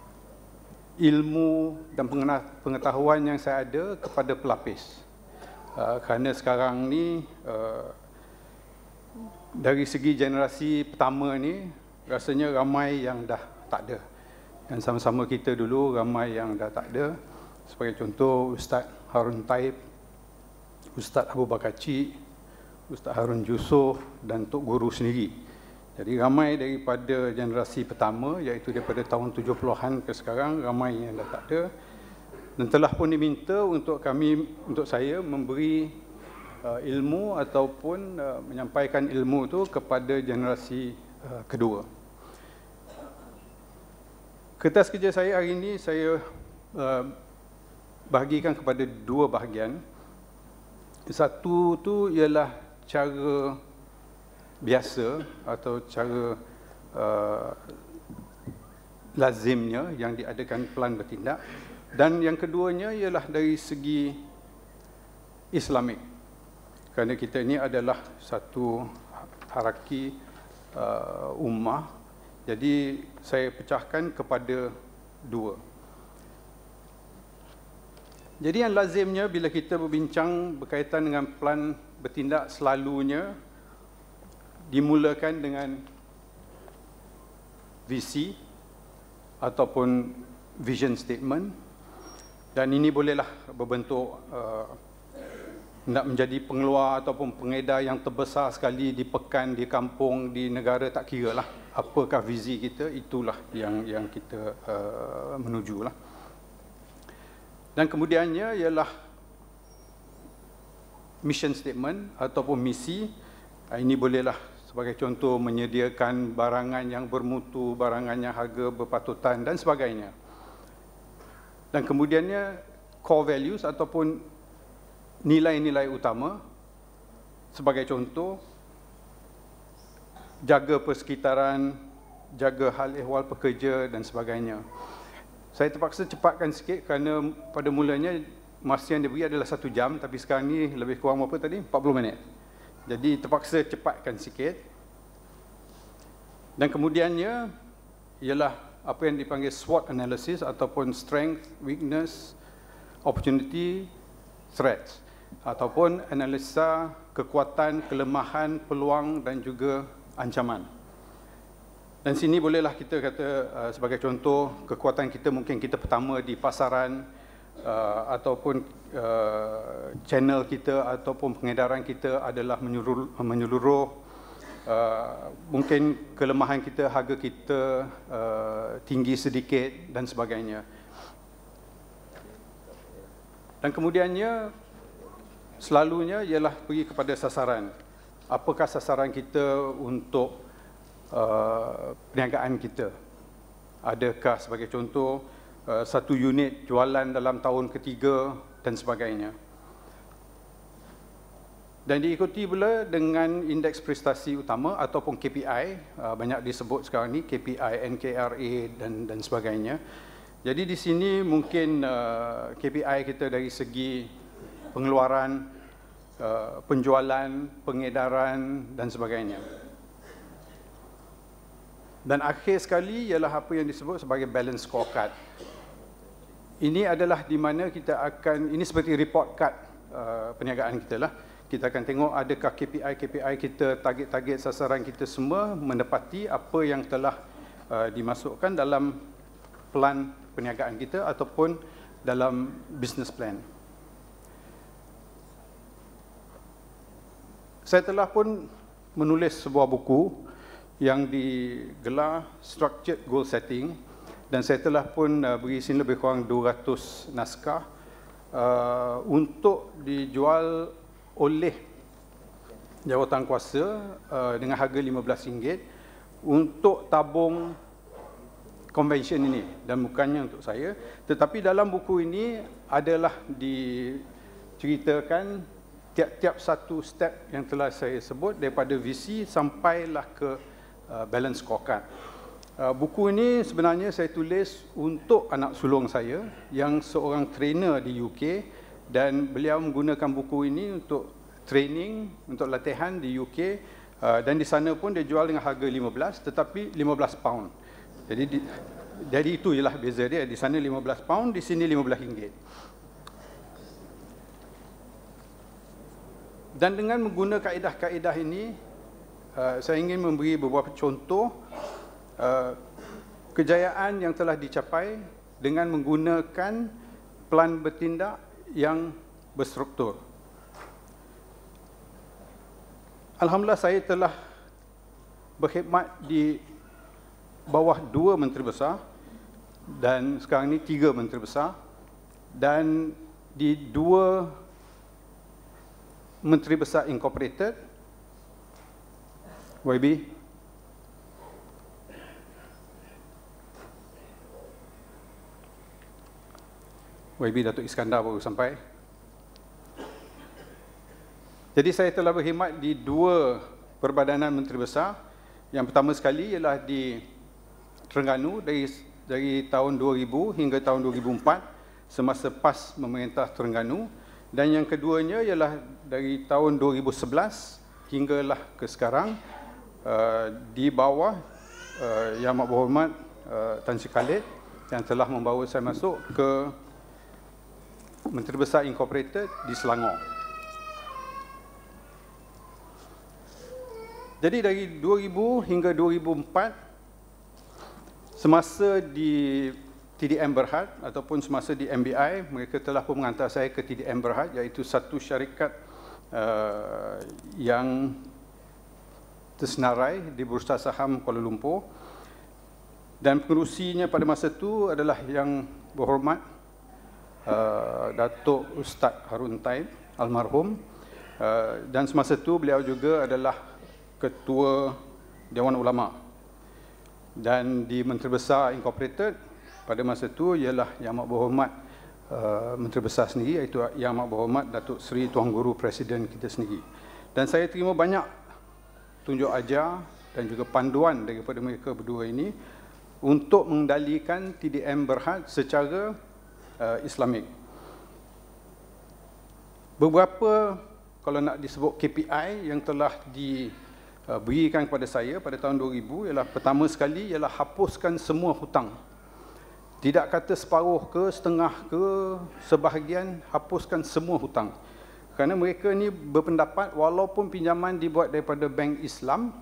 ilmu dan pengetahuan yang saya ada kepada pelapis. uh, kerana sekarang ni uh, dari segi generasi pertama ni rasanya ramai yang dah tak ada. Dan sama-sama kita dulu ramai yang dah tak ada. Sebagai contoh Ustaz Harun Taib, Ustaz Abu Bakar Cik, Ustaz Harun Yusof dan Tok Guru sendiri. Jadi ramai daripada generasi pertama iaitu daripada tahun tujuh puluhan ke sekarang ramai yang dah tak ada. Dan telah pun diminta untuk kami, untuk saya memberi uh, ilmu ataupun uh, menyampaikan ilmu itu kepada generasi uh, kedua. Kertas kerja saya hari ini saya uh, bahagikan kepada dua bahagian. Satu tu ialah cara biasa atau cara uh, lazimnya yang diadakan pelan bertindak, dan yang keduanya ialah dari segi Islamik, kerana kita ini adalah satu haraki uh, ummah. Jadi saya pecahkan kepada dua. Jadi yang lazimnya bila kita berbincang berkaitan dengan pelan bertindak selalunya dimulakan dengan visi ataupun vision statement, dan ini bolehlah berbentuk uh, nak menjadi pengeluar ataupun pengedar yang terbesar sekali di pekan, di kampung, di negara, tak kira lah apakah visi kita, itulah yang yang kita uh, menuju lah. Dan kemudiannya ialah mission statement ataupun misi. Ini bolehlah sebagai contoh menyediakan barangan yang bermutu, barangan yang harga berpatutan dan sebagainya. Dan kemudiannya core values ataupun nilai-nilai utama, sebagai contoh jaga persekitaran, jaga hal ehwal pekerja dan sebagainya. Saya terpaksa cepatkan sikit kerana pada mulanya masa yang diberi adalah satu jam, tapi sekarang ni lebih kurang berapa tadi? empat puluh minit. Jadi terpaksa cepatkan sikit. Dan kemudiannya ialah apa yang dipanggil SWOT analysis ataupun strength, weakness, opportunity, threats, ataupun analisa kekuatan, kelemahan, peluang dan juga ancaman. Dan sini bolehlah kita kata uh, sebagai contoh kekuatan kita mungkin kita pertama di pasaran uh, ataupun uh, channel kita ataupun pengedaran kita adalah menyeluruh, menyeluruh. Uh, mungkin kelemahan kita harga kita uh, tinggi sedikit dan sebagainya. Dan kemudiannya selalunya ialah pergi kepada sasaran. Apakah sasaran kita untuk Uh, perniagaan kita? Adakah sebagai contoh uh, satu unit jualan dalam tahun ketiga dan sebagainya. Dan diikuti pula dengan indeks prestasi utama ataupun K P I, uh, banyak disebut sekarang ni K P I, N K R A dan dan sebagainya. Jadi di sini mungkin uh, K P I kita dari segi pengeluaran, uh, penjualan, pengedaran dan sebagainya. Dan akhir sekali ialah apa yang disebut sebagai balance scorecard. Ini adalah di mana kita akan, ini seperti report card uh, perniagaan kita lah. Kita akan tengok adakah K P I K P I kita, target-target sasaran kita semua menepati apa yang telah uh, dimasukkan dalam pelan perniagaan kita ataupun dalam business plan. Saya telah pun menulis sebuah buku yang digelar Structured Goal Setting, dan saya telah pun uh, beri sini lebih kurang dua ratus naskah uh, untuk dijual oleh jawatan kuasa uh, dengan harga lima belas ringgit untuk tabung convention ini, dan bukannya untuk saya, tetapi dalam buku ini adalah diceritakan tiap-tiap satu step yang telah saya sebut daripada visi sampailah ke Uh, balance scorecard. Uh, buku ini sebenarnya saya tulis untuk anak sulung saya yang seorang trainer di U K, dan beliau menggunakan buku ini untuk training, untuk latihan di U K, uh, dan di sana pun dia jual dengan harga lima belas, tetapi lima belas pound. Jadi di, jadi itu ialah beza dia, di sana lima belas pound, di sini lima belas ringgit. Dan dengan menggunakan kaedah-kaedah ini, uh, saya ingin memberi beberapa contoh uh, kejayaan yang telah dicapai dengan menggunakan plan bertindak yang berstruktur. Alhamdulillah, saya telah berkhidmat di bawah dua menteri besar dan sekarang ini tiga menteri besar, dan di dua menteri besar incorporated, Y B, Y B Datuk Iskandar baru sampai. Jadi saya telah berkhidmat di dua perbadanan menteri besar. Yang pertama sekali ialah di Terengganu dari dari tahun dua ribu hingga tahun dua ribu empat semasa PAS memerintah Terengganu, dan yang keduanya ialah dari tahun dua ribu sebelas hinggalah ke sekarang uh, di bawah uh, Yang Amat Berhormat uh, Tan Sri Khalid yang telah membawa saya masuk ke Menteri Besar Incorporated di Selangor. Jadi dari dua ribu hingga dua ribu empat, semasa di T D M Berhad ataupun semasa di M B I, mereka telah pun menghantar saya ke T D M Berhad, iaitu satu syarikat uh, yang tersenarai di Bursa Saham Kuala Lumpur, dan pengerusinya pada masa itu adalah Yang Berhormat uh, Datuk Ustaz Harun Taib almarhum, uh, dan semasa itu beliau juga adalah Ketua Dewan Ulama. Dan di Menteri Besar Incorporated pada masa itu ialah Yang Amat Berhormat uh, Menteri Besar sendiri, iaitu Yang Amat Berhormat Datuk Seri Tuan Guru Presiden kita sendiri. Dan saya terima banyak tunjuk ajar dan juga panduan daripada mereka berdua ini untuk mengendalikan T D M Berhad secara uh, Islamik. Beberapa, kalau nak disebut K P I yang telah di berikan kepada saya pada tahun dua ribu ialah, pertama sekali ialah hapuskan semua hutang. Tidak kata separuh ke, setengah ke, sebahagian, hapuskan semua hutang. Kerana mereka ni berpendapat walaupun pinjaman dibuat daripada bank Islam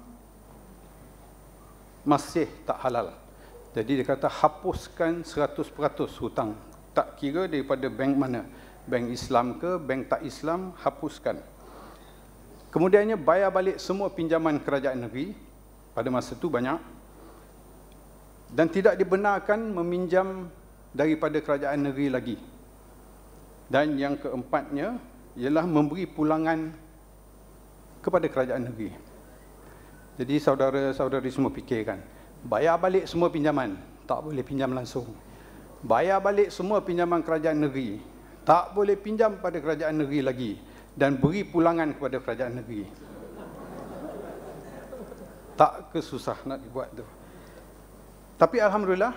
masih tak halal. Jadi dia kata hapuskan seratus peratus hutang. Tak kira daripada bank mana, bank Islam ke, bank tak Islam, hapuskan. Kemudiannya bayar balik semua pinjaman kerajaan negeri, pada masa itu banyak, dan tidak dibenarkan meminjam daripada kerajaan negeri lagi. Dan yang keempatnya ialah memberi pulangan kepada kerajaan negeri. Jadi saudara-saudari semua fikirkan, bayar balik semua pinjaman, tak boleh pinjam langsung. Bayar balik semua pinjaman kerajaan negeri, tak boleh pinjam pada kerajaan negeri lagi. Dan beri pulangan kepada kerajaan negeri. Tak kesusah nak dibuat tu. Tapi alhamdulillah,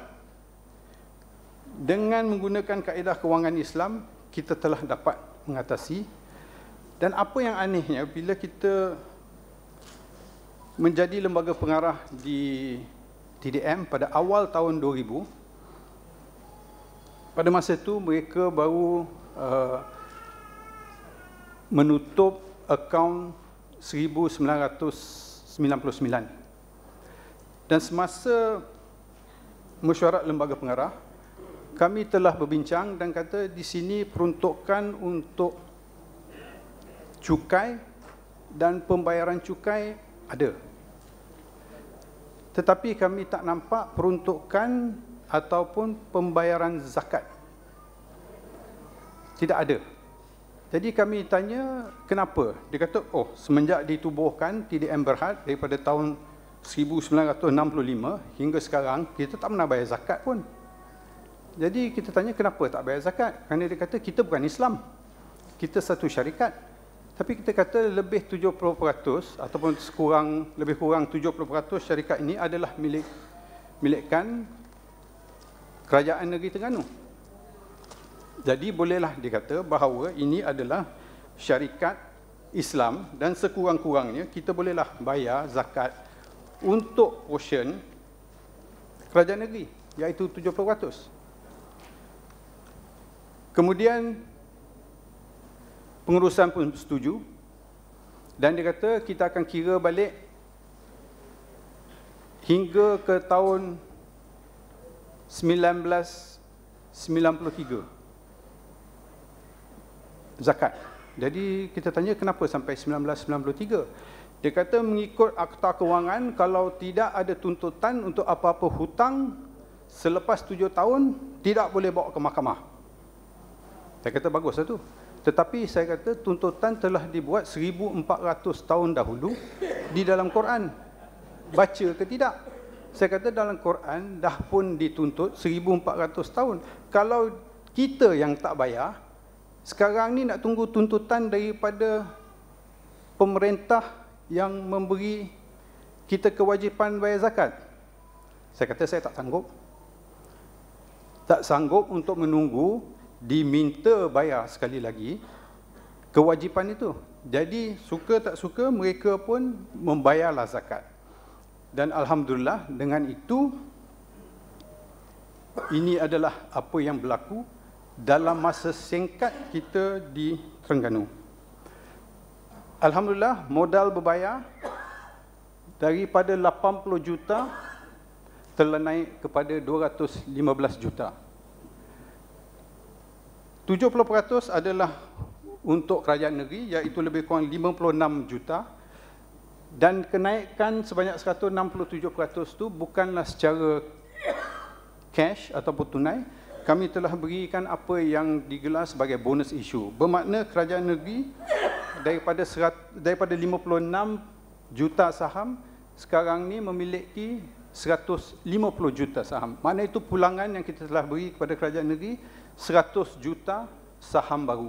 dengan menggunakan kaedah kewangan Islam, kita telah dapat mengatasi. Dan apa yang anehnya, bila kita menjadi lembaga pengarah di T D M pada awal tahun dua ribu, pada masa itu mereka baru uh, menutup akaun seribu sembilan ratus sembilan puluh sembilan. Dan semasa mesyuarat lembaga pengarah, kami telah berbincang dan kata di sini peruntukan untuk cukai dan pembayaran cukai ada. Tetapi kami tak nampak peruntukan ataupun pembayaran zakat. Tidak ada. Jadi kami tanya kenapa? Dia kata, oh, semenjak ditubuhkan T D M Berhad daripada tahun seribu sembilan ratus enam puluh lima hingga sekarang, kita tak pernah bayar zakat pun. Jadi kita tanya kenapa tak bayar zakat? Kerana dia kata kita bukan Islam. Kita satu syarikat. Tapi kita kata lebih tujuh puluh peratus ataupun sekurang, lebih kurang tujuh puluh peratus syarikat ini adalah milik milikkan kerajaan negeri Terengganu. Jadi bolehlah dikata bahawa ini adalah syarikat Islam dan sekurang-kurangnya kita bolehlah bayar zakat untuk portion kerajaan negeri, iaitu tujuh puluh peratus. Kemudian pengurusan pun setuju Dan dia kata kita akan kira balik hingga ke tahun sembilan belas sembilan puluh tiga. Zakat. Jadi kita tanya kenapa sampai sembilan belas sembilan puluh tiga? Dia kata mengikut Akta Kewangan, kalau tidak ada tuntutan untuk apa-apa hutang selepas tujuh tahun, tidak boleh bawa ke mahkamah. Saya kata baguslah tu. Tetapi saya kata tuntutan telah dibuat seribu empat ratus tahun dahulu di dalam Quran. Baca ke tidak? Saya kata dalam Quran dah pun dituntut seribu empat ratus tahun. Kalau kita yang tak bayar, sekarang ni nak tunggu tuntutan daripada pemerintah yang memberi kita kewajipan bayar zakat. Saya kata saya tak sanggup. Tak sanggup untuk menunggu diminta bayar sekali lagi kewajipan itu. Jadi suka tak suka mereka pun membayarlah zakat. Dan alhamdulillah dengan itu ini adalah apa yang berlaku dalam masa singkat kita di Terengganu. Alhamdulillah modal berbayar daripada lapan puluh juta telah naik kepada dua ratus lima belas juta. tujuh puluh peratus adalah untuk kerajaan negeri, iaitu lebih kurang lima puluh enam juta, dan kenaikan sebanyak seratus enam puluh tujuh peratus itu bukanlah secara cash ataupun tunai. Kami telah berikan apa yang digelar sebagai bonus issue. Bermakna kerajaan negeri daripada serat, daripada lima puluh enam juta saham sekarang ni memiliki seratus lima puluh juta saham. Makna itu pulangan yang kita telah beri kepada kerajaan negeri seratus juta saham baru.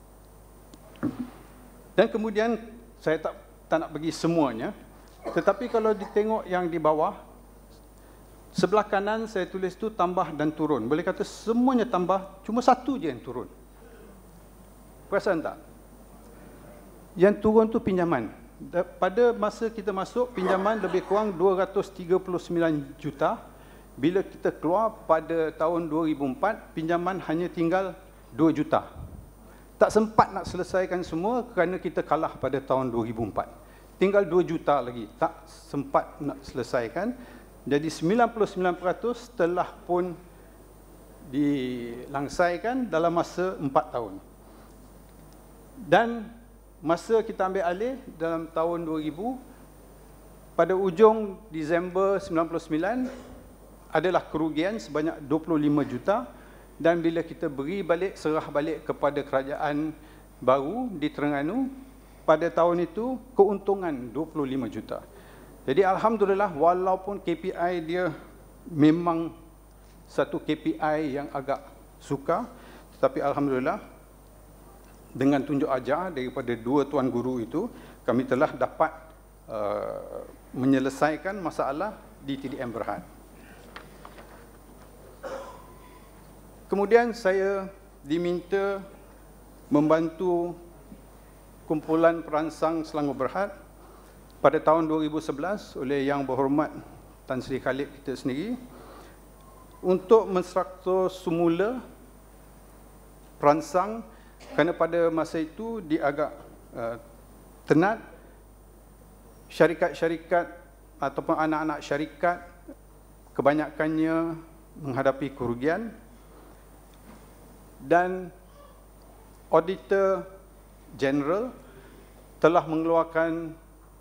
Dan kemudian saya tak tak nak bagi semuanya, tetapi kalau ditengok yang di bawah, sebelah kanan saya tulis tu tambah dan turun. Boleh kata semuanya tambah, cuma satu je yang turun. Perasan tak? Yang turun tu pinjaman. Pada masa kita masuk, pinjaman lebih kurang dua ratus tiga puluh sembilan juta. Bila kita keluar pada tahun dua ribu empat, pinjaman hanya tinggal dua juta. Tak sempat nak selesaikan semua kerana kita kalah pada tahun dua ribu empat. Tinggal dua juta lagi, tak sempat nak selesaikan. Jadi sembilan puluh sembilan peratus telah pun dilangsaikan dalam masa empat tahun. Dan masa kita ambil alih dalam tahun dua ribu, pada ujung Disember sembilan puluh sembilan, adalah kerugian sebanyak dua puluh lima juta, dan bila kita beri balik, serah balik kepada kerajaan baru di Terengganu, pada tahun itu keuntungan dua puluh lima juta. Jadi alhamdulillah, walaupun K P I dia memang satu K P I yang agak sukar, tetapi alhamdulillah dengan tunjuk ajar daripada dua tuan guru itu, kami telah dapat uh, menyelesaikan masalah di T D M Berhad. Kemudian saya diminta membantu kumpulan perangsang Selangor Berhad pada tahun dua ribu sebelas oleh Yang Berhormat Tan Sri Khalid kita sendiri untuk menstruktur semula perangsang, kerana pada masa itu dia agak uh, tenat syarikat-syarikat ataupun anak-anak syarikat kebanyakannya menghadapi kerugian, dan Auditor General telah mengeluarkan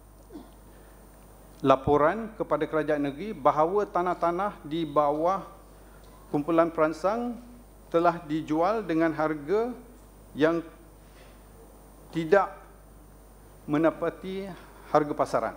laporan kepada kerajaan negeri bahawa tanah-tanah di bawah kumpulan perangsang telah dijual dengan harga yang tidak menepati harga pasaran.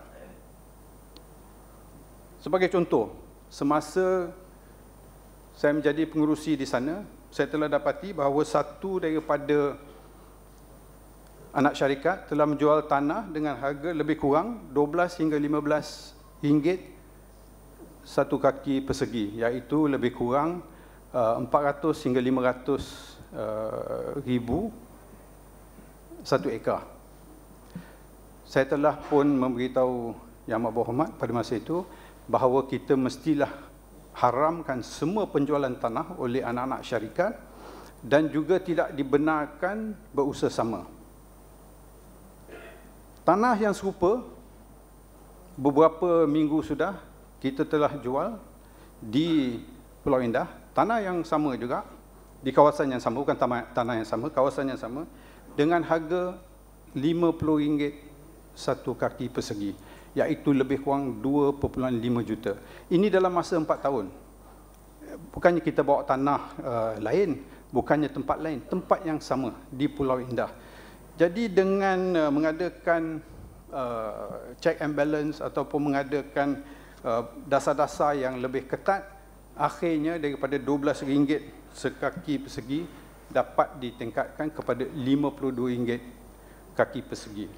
Sebagai contoh, semasa saya menjadi pengerusi di sana, saya telah dapati bahawa satu daripada anak syarikat telah menjual tanah dengan harga lebih kurang dua belas hingga lima belas ringgit satu kaki persegi, iaitu lebih kurang uh, empat ratus hingga lima ratus uh, ribu satu ekar. Saya telah pun memberitahu Yang Amat Berhormat pada masa itu bahawa kita mestilah haramkan semua penjualan tanah oleh anak-anak syarikat dan juga tidak dibenarkan berusaha sama. Tanah yang serupa, beberapa minggu sudah kita telah jual di Pulau Indah. Tanah yang sama juga, di kawasan yang sama, bukan tanah yang sama, kawasan yang sama, dengan harga lima puluh ringgit satu kaki persegi, iaitu lebih kurang dua perpuluhan lima juta. Ini dalam masa empat tahun. Bukannya kita bawa tanah uh, lain, bukannya tempat lain, tempat yang sama di Pulau Indah. Jadi dengan uh, mengadakan uh, check and balance ataupun mengadakan uh, dasar-dasar yang lebih ketat, akhirnya daripada dua belas ringgit sekaki persegi dapat ditingkatkan kepada lima puluh dua ringgit kaki persegi.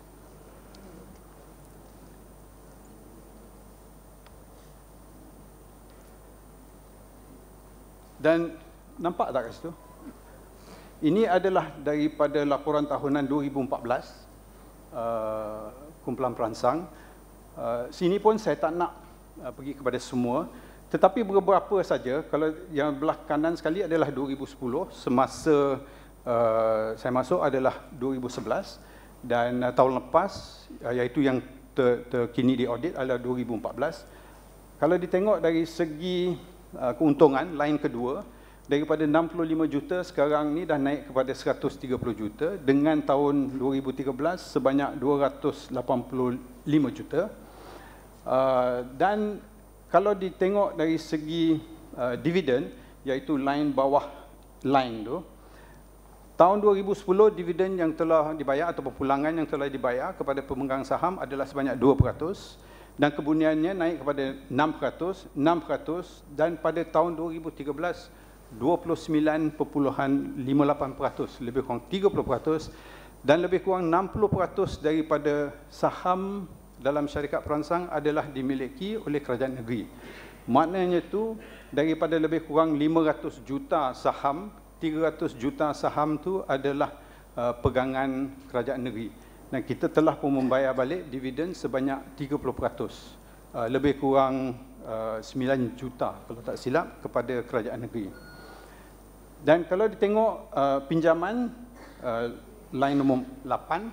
Dan nampak tak kat situ? Ini adalah daripada laporan tahunan dua ribu empat belas uh, kumpulan perangsang. Uh, sini pun saya tak nak uh, pergi kepada semua, tetapi beberapa saja. Kalau yang belah kanan sekali adalah dua ribu sepuluh, semasa uh, saya masuk adalah dua ribu sebelas, dan uh, tahun lepas uh, iaitu yang ter, terkini di audit adalah dua ribu empat belas. Kalau ditengok dari segi uh, keuntungan, line kedua, daripada enam puluh lima juta sekarang ni dah naik kepada seratus tiga puluh juta, dengan tahun dua ribu tiga belas sebanyak dua ratus lapan puluh lima juta. Uh, dan kalau ditengok dari segi uh, dividen, iaitu line bawah line tu, tahun dua ribu sepuluh dividen yang telah dibayar atau pulangan yang telah dibayar kepada pemegang saham adalah sebanyak dua peratus, dan kebuniannya naik kepada enam peratus, enam peratus, dan pada tahun dua ribu tiga belas dua puluh sembilan perpuluhan lima lapan peratus, lebih kurang tiga puluh peratus, dan lebih kurang enam puluh peratus daripada saham dalam syarikat perangsang adalah dimiliki oleh kerajaan negeri. Maknanya itu daripada lebih kurang lima ratus juta saham, tiga ratus juta saham tu adalah uh, pegangan kerajaan negeri. Dan kita telah pun membayar balik dividen sebanyak tiga puluh peratus, uh, lebih kurang uh, sembilan juta kalau tak silap kepada kerajaan negeri. Dan kalau ditengok uh, pinjaman, uh, line nombor lapan,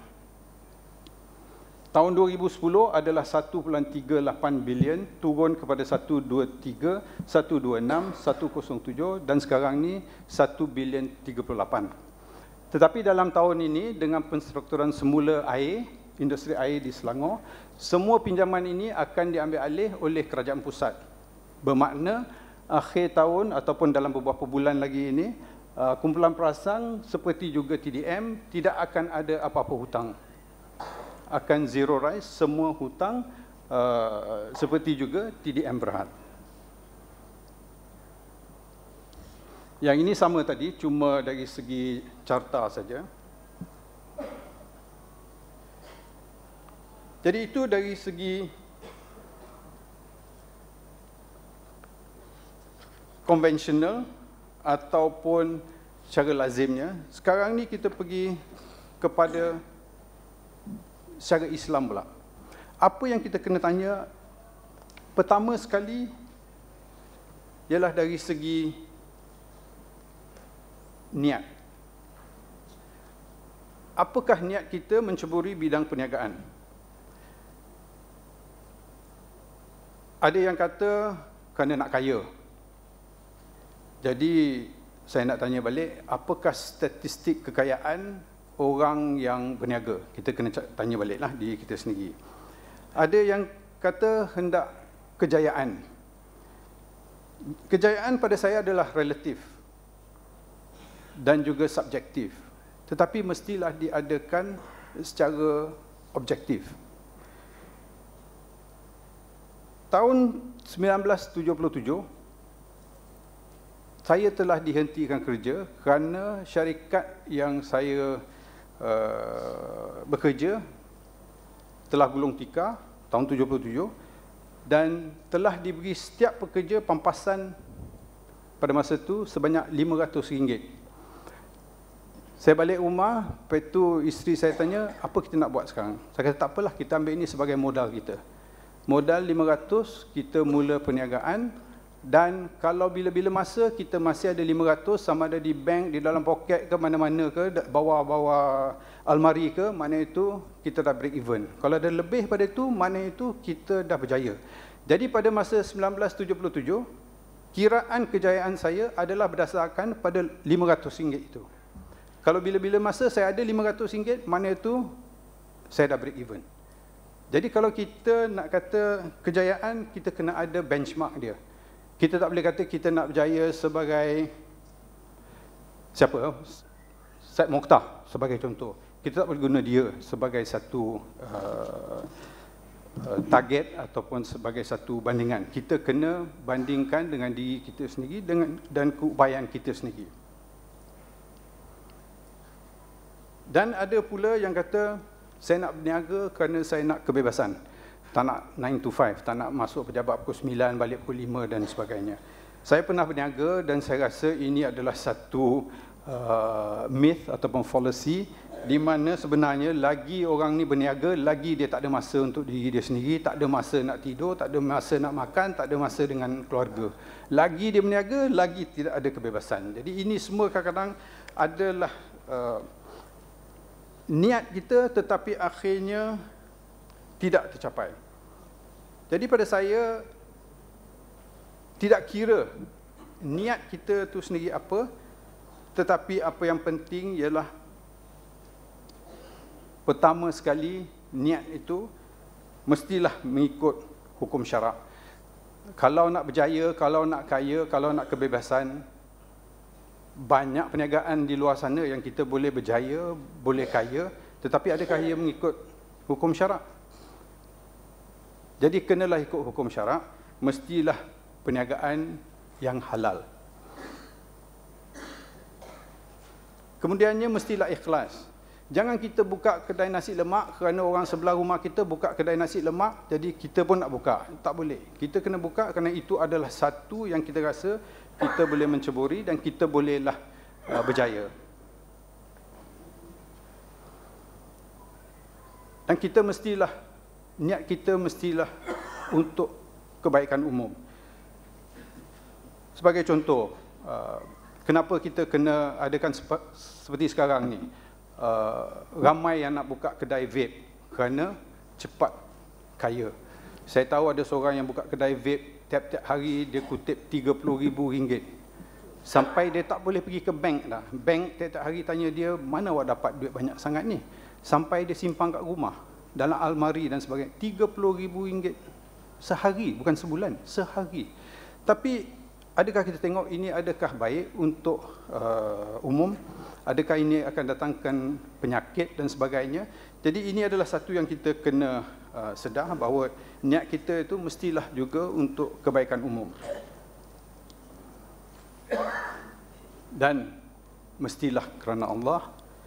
tahun dua ribu sepuluh adalah satu perpuluhan tiga lapan bilion, turun kepada seratus dua puluh tiga, seratus dua puluh enam, seratus tujuh, dan sekarang ni satu bilion tiga puluh lapan. Tetapi dalam tahun ini, dengan penstrukturan semula air, industri air di Selangor, semua pinjaman ini akan diambil alih oleh kerajaan pusat. Bermakna akhir tahun ataupun dalam beberapa bulan lagi ini, uh, kumpulan perangsang seperti juga T D M tidak akan ada apa-apa hutang. Akan zero rise semua hutang, uh, seperti juga T D M Berhad. Yang ini sama tadi, cuma dari segi carta saja. Jadi itu dari segi konvensional ataupun secara lazimnya. Sekarang ni kita pergi kepada secara Islam pula. Apa yang kita kena tanya pertama sekali ialah dari segi niat. Apakah niat kita menceburi bidang perniagaan? Ada yang kata kerana nak kaya. Jadi saya nak tanya balik, apakah statistik kekayaan orang yang berniaga? Kita kena tanya baliklah diri kita sendiri. Ada yang kata hendak kejayaan. Kejayaan pada saya adalah relatif dan juga subjektif, tetapi mestilah diadakan secara objektif. Tahun sembilan belas tujuh puluh tujuh, saya telah dihentikan kerja kerana syarikat yang saya uh, bekerja telah gulung tikar tahun tujuh puluh tujuh, dan telah diberi setiap pekerja pampasan pada masa itu sebanyak lima ratus ringgit. Saya balik rumah, lepas tu isteri saya tanya, apa kita nak buat sekarang? Saya kata, tak apalah, kita ambil ini sebagai modal kita. Modal lima ratus, kita mula perniagaan, Dan kalau bila-bila masa kita masih ada lima ratus, sama ada di bank, di dalam poket ke mana-mana ke, bawah-bawah almari ke, mana itu kita dah break even. Kalau ada lebih pada itu, mana itu kita dah berjaya. Jadi pada masa seribu sembilan ratus tujuh puluh tujuh, kiraan kejayaan saya adalah berdasarkan pada lima ratus ringgit itu. Kalau bila-bila masa saya ada lima ratus ringgit, mana itu saya dah break even. Jadi kalau kita nak kata kejayaan, kita kena ada benchmark dia. Kita tak boleh kata kita nak berjaya sebagai siapa? Syed Mokhtar sebagai contoh. Kita tak boleh guna dia sebagai satu uh, uh, target ataupun sebagai satu bandingan. Kita kena bandingkan dengan diri kita sendiri dengan dan keupayaan kita sendiri. Dan ada pula yang kata saya nak berniaga kerana saya nak kebebasan. Tak nak nine to five, tak nak masuk pejabat pukul sembilan, balik pukul lima dan sebagainya. Saya pernah berniaga dan saya rasa ini adalah satu uh, myth ataupun fallacy di mana sebenarnya lagi orang ni berniaga, lagi dia tak ada masa untuk diri dia sendiri, tak ada masa nak tidur, tak ada masa nak makan, tak ada masa dengan keluarga. Lagi dia berniaga, lagi tidak ada kebebasan. Jadi ini semua kadang-kadang adalah uh, niat kita tetapi akhirnya tidak tercapai. Jadi pada saya, tidak kira niat kita tu sendiri apa, tetapi apa yang penting ialah pertama sekali niat itu mestilah mengikut hukum syarak. Kalau nak berjaya, kalau nak kaya, kalau nak kebebasan, banyak perniagaan di luar sana yang kita boleh berjaya, boleh kaya, tetapi adakah ia mengikut hukum syarak? Jadi kenalah ikut hukum syarak, mestilah perniagaan yang halal. Kemudiannya mestilah ikhlas. Jangan kita buka kedai nasi lemak kerana orang sebelah rumah kita buka kedai nasi lemak, jadi kita pun nak buka. Tak boleh. Kita kena buka kerana itu adalah satu yang kita rasa kita boleh menceburi dan kita bolehlah uh, berjaya. Dan kita mestilah, niat kita mestilah untuk kebaikan umum. Sebagai contoh, uh, kenapa kita kena adakan seperti sekarang ni, uh, ramai yang nak buka kedai vape kerana cepat kaya. Saya tahu ada seorang yang buka kedai vape, tiap-tiap hari dia kutip tiga puluh ribu ringgit. Sampai dia tak boleh pergi ke bank dah. Bank tiap-tiap hari tanya dia, mana awak dapat duit banyak sangat ni? Sampai dia simpan kat rumah, dalam almari dan sebagainya. tiga puluh ribu ringgit sehari, bukan sebulan, sehari. Tapi adakah kita tengok ini adakah baik untuk uh, umum? Adakah ini akan datangkan penyakit dan sebagainya? Jadi ini adalah satu yang kita kena uh, sedar bahawa niat kita itu mestilah juga untuk kebaikan umum. Dan mestilah kerana Allah.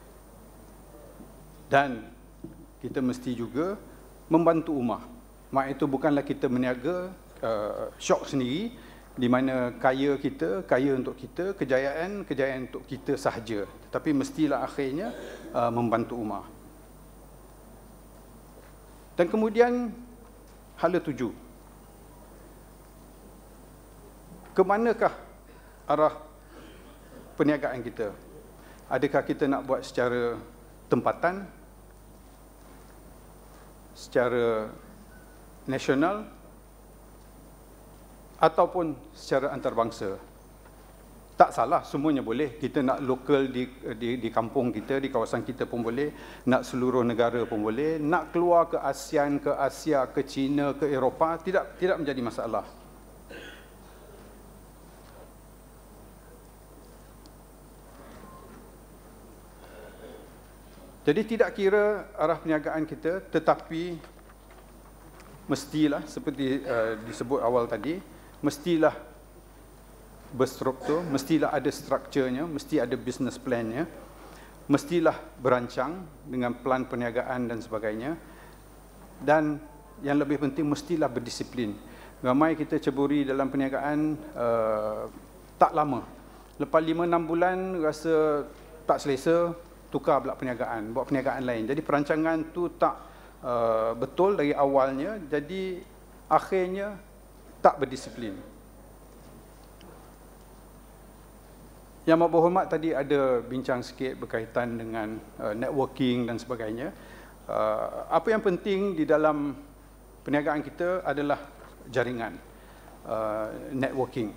Dan kita mesti juga membantu ummah. Mak itu bukanlah kita meniaga uh, syok sendiri, di mana kaya kita, kaya untuk kita, kejayaan, kejayaan untuk kita sahaja. Tetapi mestilah akhirnya uh, membantu ummah. Dan kemudian hala tuju. Ke manakah arah perniagaan kita? Adakah kita nak buat secara tempatan, secara nasional, ataupun secara antarabangsa? Tak salah, semuanya boleh. Kita nak lokal di, di di kampung kita, di kawasan kita pun boleh, nak seluruh negara pun boleh, nak keluar ke ASEAN, ke Asia, ke China, ke Eropah, tidak tidak menjadi masalah. Jadi tidak kira arah perniagaan kita, tetapi mestilah seperti uh, disebut awal tadi, mestilah berstruktur, mestilah ada strukturnya, mesti ada business plan-nya, mestilah berancang dengan plan perniagaan dan sebagainya. Dan yang lebih penting, mestilah berdisiplin. Ramai kita ceburi dalam perniagaan uh, tak lama. Lepas lima enam bulan rasa tak selesa, tukar pula perniagaan, buat perniagaan lain. Jadi perancangan tu tak uh, betul dari awalnya, jadi akhirnya tak berdisiplin. Yang Amat Berhormat tadi ada bincang sikit berkaitan dengan uh, networking dan sebagainya. Uh, apa yang penting di dalam perniagaan kita adalah jaringan, uh, networking.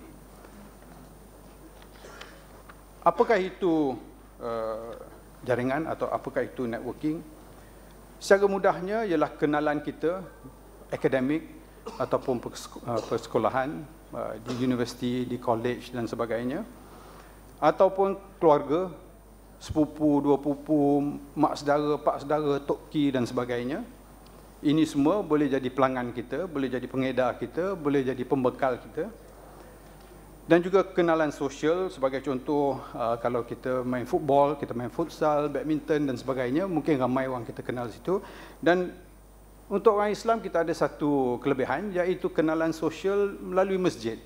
Apakah itu uh, jaringan atau apakah itu networking? Secara mudahnya ialah kenalan kita akademik ataupun persekolahan uh, di universiti, di college dan sebagainya, ataupun keluarga, sepupu, dua pupu, mak saudara, pak saudara, tok ki dan sebagainya. Ini semua boleh jadi pelanggan kita, boleh jadi pengedar kita, boleh jadi pembekal kita. Dan juga kenalan sosial, sebagai contoh, uh, kalau kita main football, kita main futsal, badminton dan sebagainya, mungkin ramai orang kita kenal situ. Dan untuk orang Islam, kita ada satu kelebihan, iaitu kenalan sosial melalui masjid.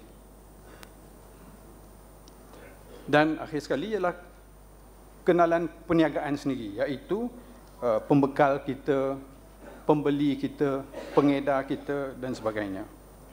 Dan akhir sekali ialah kenalan perniagaan sendiri, iaitu uh, pembekal kita, pembeli kita, pengedar kita dan sebagainya.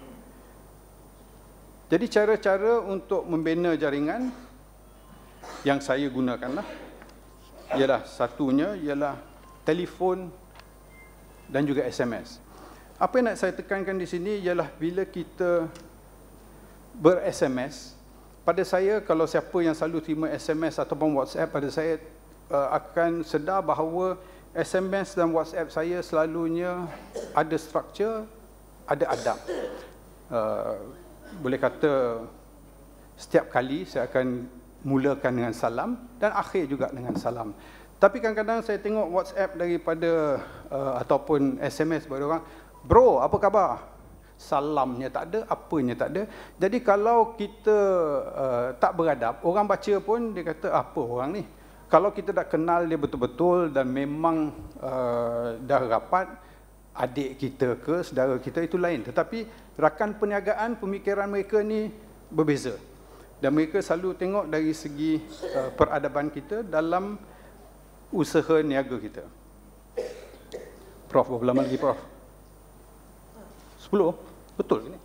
Jadi cara-cara untuk membina jaringan yang saya gunakanlah ialah satunya ialah telefon dan juga S M S. Apa yang nak saya tekankan di sini ialah bila kita ber-S M S, pada saya, kalau siapa yang selalu terima S M S ataupun WhatsApp pada saya, uh, akan sedar bahawa S M S dan WhatsApp saya selalunya ada struktur, ada adab. Uh, boleh kata setiap kali saya akan mulakan dengan salam dan akhir juga dengan salam. Tapi kadang-kadang saya tengok WhatsApp daripada uh, ataupun S M S daripada orang, bro, apa khabar? Salamnya tak ada, apanya tak ada. Jadi kalau kita uh, tak beradab, orang baca pun dia kata, apa orang ni? Kalau kita dah kenal dia betul-betul dan memang uh, dah rapat, adik kita ke saudara kita, itu lain. Tetapi rakan perniagaan, pemikiran mereka ni berbeza. Dan mereka selalu tengok dari segi uh, peradaban kita dalam usaha niaga kita. Prof, berapa lama lagi, Prof? sepuluh? Betul ke ni?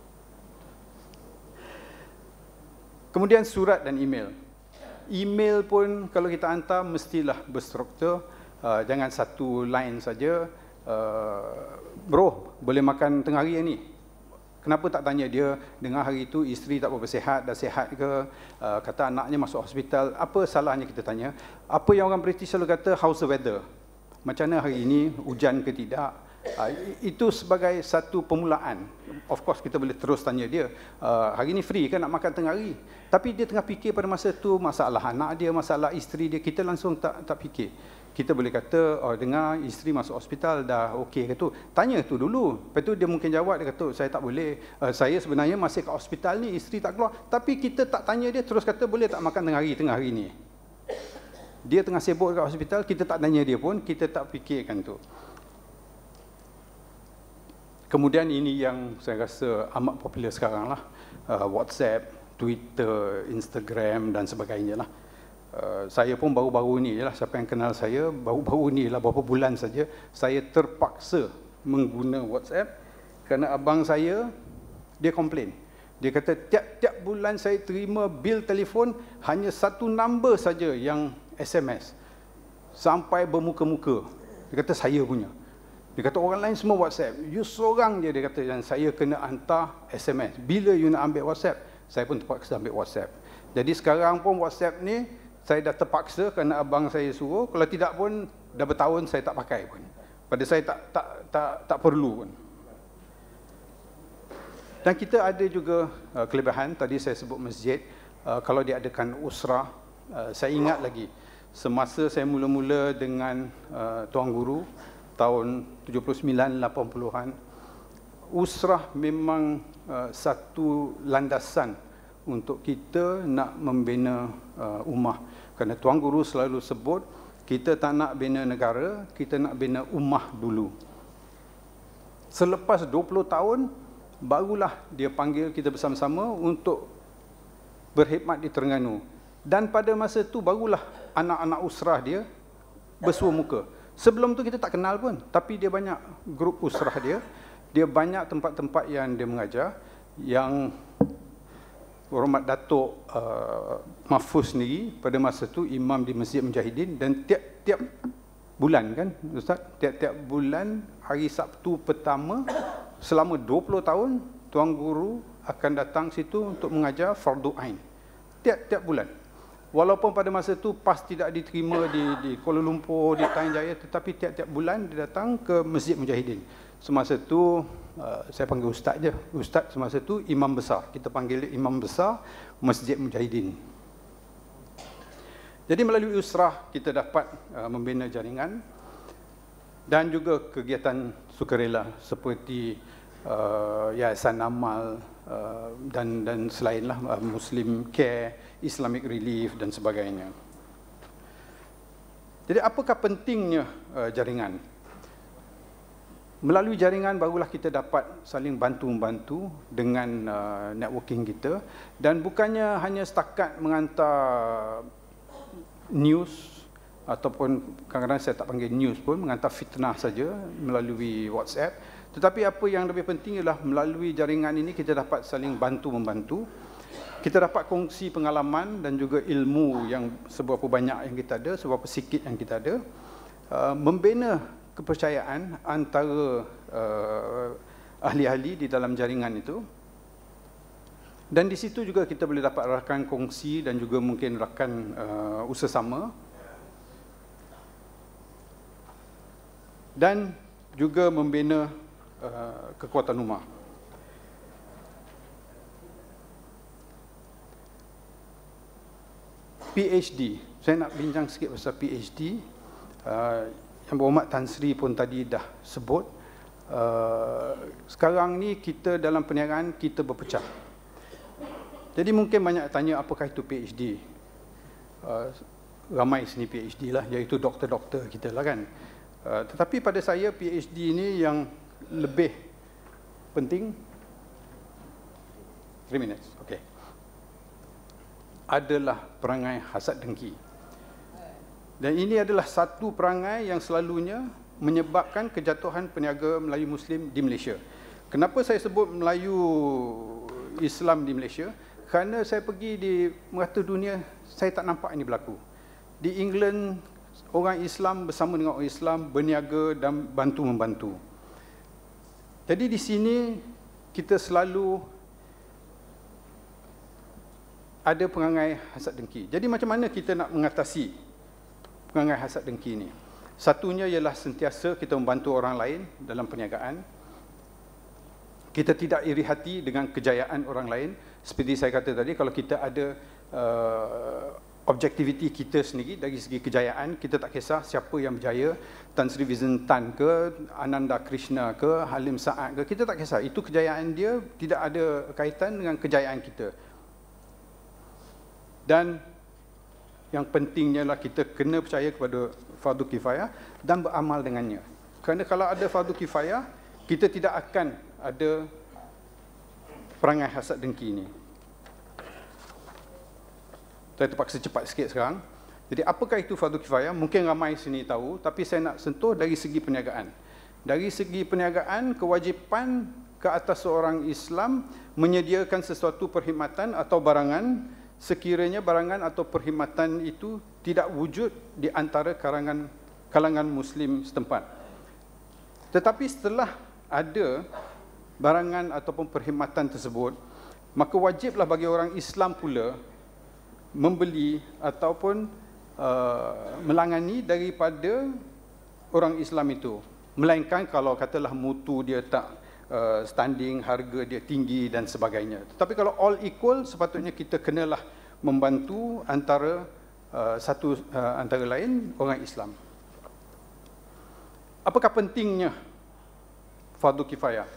Kemudian surat dan email. Email pun kalau kita hantar mestilah berstruktur, uh, jangan satu line saja. Uh, bro, boleh makan tengah hari ni? Kenapa tak tanya dia, dengar hari itu isteri tak berapa sihat, dah sihat ke, uh, kata anaknya masuk hospital, apa salahnya kita tanya? Apa yang orang British selalu kata, how's the weather? Macam mana hari ini, hujan ke tidak? Uh, itu sebagai satu permulaan. Of course kita boleh terus tanya dia, uh, hari ni free kan nak makan tengah hari? Tapi dia tengah fikir pada masa tu masalah anak dia, masalah isteri dia, kita langsung tak tak fikir. Kita boleh kata, oh dengar isteri masuk hospital, dah okey ke tu? Tanya tu dulu. Lepas tu dia mungkin jawab, dia kata, saya tak boleh, uh, saya sebenarnya masih kat hospital ni, isteri tak keluar. Tapi kita tak tanya dia, terus kata boleh tak makan tengah hari, tengah hari ni? Dia tengah sibuk kat hospital, kita tak tanya dia pun, kita tak fikirkan tu. Kemudian ini yang saya rasa amat popular sekarang lah, uh, WhatsApp, Twitter, Instagram dan sebagainya lah. Uh, saya pun baru-baru ni je lah, siapa yang kenal saya, baru-baru ni lah, beberapa bulan saja, saya terpaksa mengguna WhatsApp kerana abang saya, dia komplain. Dia kata, tiap-tiap bulan saya terima bil telefon, hanya satu number saja yang S M S. Sampai bermuka-muka. Dia kata, saya punya. Dia kata orang lain semua WhatsApp, you seorang je, dia kata, dan saya kena hantar S M S. Bila you nak ambil WhatsApp, saya pun terpaksa ambil WhatsApp. Jadi sekarang pun WhatsApp ni, saya dah terpaksa kerana abang saya suruh, kalau tidak pun dah bertahun saya tak pakai pun. Pada saya tak tak tak tak perlu pun. Dan kita ada juga uh, kelebihan, tadi saya sebut masjid, uh, kalau diadakan usrah, uh, saya ingat lagi, semasa saya mula-mula dengan uh, Tuan Guru, tahun tujuh puluh sembilan lapan puluhan, usrah memang uh, satu landasan untuk kita nak membina uh, ummah. Kerana Tuan Guru selalu sebut, kita tak nak bina negara, kita nak bina ummah dulu. Selepas dua puluh tahun, barulah dia panggil kita bersama-sama untuk berkhidmat di Terengganu. Dan pada masa itu barulah anak-anak usrah dia bersua muka. Sebelum tu kita tak kenal pun, tapi dia banyak grup usrah dia, dia banyak tempat-tempat yang dia mengajar, yang Hormat Datuk uh, Mahfuz sendiri pada masa tu imam di Masjid Mujahidin, dan tiap-tiap bulan kan Ustaz, tiap-tiap bulan hari Sabtu pertama selama dua puluh tahun Tuan Guru akan datang situ untuk mengajar fardu ain. Tiap-tiap bulan. Walaupun pada masa tu PAS tidak diterima di, di Kuala Lumpur, di Petaling Jaya, tetapi tiap-tiap bulan dia datang ke Masjid Mujahidin. Semasa tu uh, saya panggil Ustaz je. Ustaz semasa tu imam besar. Kita panggil dia imam besar Masjid Mujahidin. Jadi melalui usrah kita dapat uh, membina jaringan dan juga kegiatan sukarela seperti uh, Yayasan Amal uh, dan dan selainlah uh, Muslim Care, Islamic Relief dan sebagainya. Jadi apakah pentingnya uh, jaringan? Melalui jaringan barulah kita dapat saling bantu-membantu dengan uh, networking kita, dan bukannya hanya setakat mengantar news ataupun kadang-kadang saya tak panggil news pun, mengantar fitnah saja melalui WhatsApp, tetapi apa yang lebih penting ialah melalui jaringan ini kita dapat saling bantu-membantu. Kita dapat kongsi pengalaman dan juga ilmu yang seberapa banyak yang kita ada, seberapa sikit yang kita ada, uh, membina kepercayaan antara uh, ahli-ahli di dalam jaringan itu. Dan di situ juga kita boleh dapat rakan kongsi dan juga mungkin rakan uh, usaha sama. Dan juga membina uh, kekuatan ummah. P H D, saya nak bincang sikit pasal P H D. Uh, Yang Berhormat Tan Sri pun tadi dah sebut, uh, sekarang ni kita dalam perniagaan kita berpecah. Jadi mungkin banyak tanya apakah itu P H D. Uh, ramai sini P H D lah, iaitu doktor-doktor kita lah kan. Uh, tetapi pada saya P H D ni yang lebih penting. three minutes, okey. Adalah perangai hasad dengki. Dan ini adalah satu perangai yang selalunya menyebabkan kejatuhan peniaga Melayu Muslim di Malaysia. Kenapa saya sebut Melayu Islam di Malaysia? Kerana saya pergi di merata dunia, saya tak nampak ini berlaku. Di England, orang Islam bersama dengan orang Islam berniaga dan bantu-membantu. Jadi di sini kita selalu ada perangai hasad dengki. Jadi macam mana kita nak mengatasi perangai hasad dengki ini? Satunya ialah sentiasa kita membantu orang lain dalam perniagaan. Kita tidak iri hati dengan kejayaan orang lain. Seperti saya kata tadi, kalau kita ada uh, objektiviti kita sendiri dari segi kejayaan, kita tak kisah siapa yang berjaya, Tan Sri Vincent Tan ke, Ananda Krishna ke, Halim Saad ke, kita tak kisah. Itu kejayaan dia, tidak ada kaitan dengan kejayaan kita. Dan yang pentingnya lah kita kena percaya kepada fardu kifayah dan beramal dengannya. Kerana kalau ada fardu kifayah, kita tidak akan ada perangai hasad dengki ini. Saya terpaksa cepat sikit sekarang. Jadi apakah itu fardu kifayah? Mungkin ramai sini tahu, tapi saya nak sentuh dari segi perniagaan. Dari segi perniagaan, kewajipan ke atas seorang Islam menyediakan sesuatu perkhidmatan atau barangan sekiranya barangan atau perkhidmatan itu tidak wujud di antara kalangan kalangan Muslim setempat. Tetapi setelah ada barangan ataupun perkhidmatan tersebut, maka wajiblah bagi orang Islam pula membeli ataupun uh, melangani daripada orang Islam itu. Melainkan kalau katalah mutu dia tak uh, standing, harga dia tinggi dan sebagainya. Tetapi kalau all equal, sepatutnya kita kenalah membantu antara uh, satu uh, antara lain orang Islam. Apakah pentingnya fardu kifayah?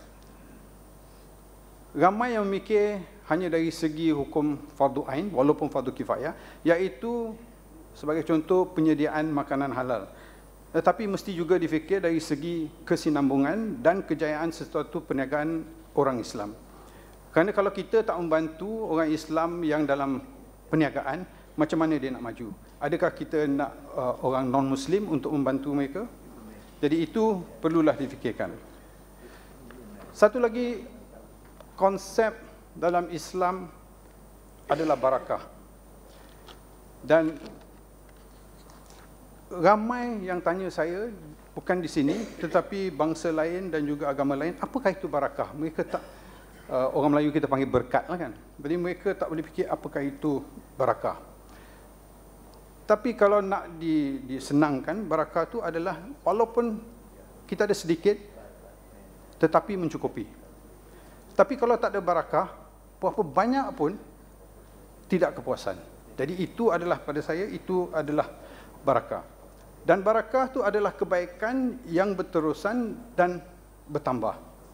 Ramai yang memikir hanya dari segi hukum fardu ain walaupun fardu kifayah, iaitu sebagai contoh penyediaan makanan halal. Tetapi mesti juga difikir dari segi kesinambungan dan kejayaan sesuatu perniagaan orang Islam. Kerana kalau kita tak membantu orang Islam yang dalam perniagaan, macam mana dia nak maju? Adakah kita nak uh, orang non-Muslim untuk membantu mereka? Jadi itu perlulah difikirkan. Satu lagi konsep dalam Islam adalah barakah. Dan ramai yang tanya saya, bukan di sini tetapi bangsa lain dan juga agama lain, apakah itu barakah? Mereka tak, uh, orang Melayu kita panggil berkat lah kan. Jadi mereka tak boleh fikir apakah itu barakah. Tapi kalau nak di, disenangkan, barakah itu adalah walaupun kita ada sedikit tetapi mencukupi. Tapi kalau tak ada barakah, berapa banyak pun tidak kepuasan. Jadi itu adalah, pada saya itu adalah barakah. Dan barakah itu adalah kebaikan yang berterusan dan bertambah.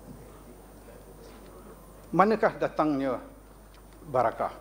Manakah datangnya barakah?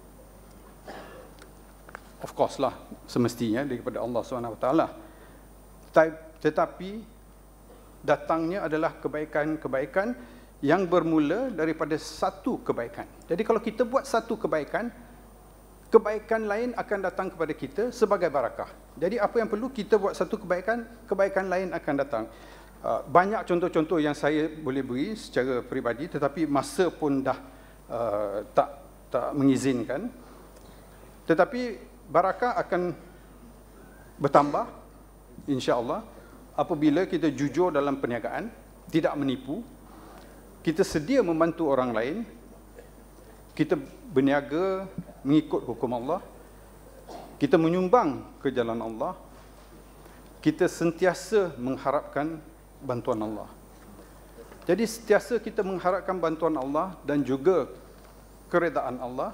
Of course lah, semestinya daripada Allah subhanahu wa taala. Tetapi datangnya adalah kebaikan-kebaikan yang bermula daripada satu kebaikan. Jadi kalau kita buat satu kebaikan, kebaikan lain akan datang kepada kita sebagai barakah. Jadi apa yang perlu, kita buat satu kebaikan, kebaikan lain akan datang. Uh, banyak contoh-contoh yang saya boleh beri secara peribadi, tetapi masa pun dah uh, tak tak mengizinkan. Tetapi barakah akan bertambah, insya-Allah, apabila kita jujur dalam perniagaan, tidak menipu, kita sedia membantu orang lain, kita berniaga mengikut hukum Allah, kita menyumbang ke jalan Allah, kita sentiasa mengharapkan bantuan Allah. Jadi sentiasa kita mengharapkan bantuan Allah dan juga keredaan Allah.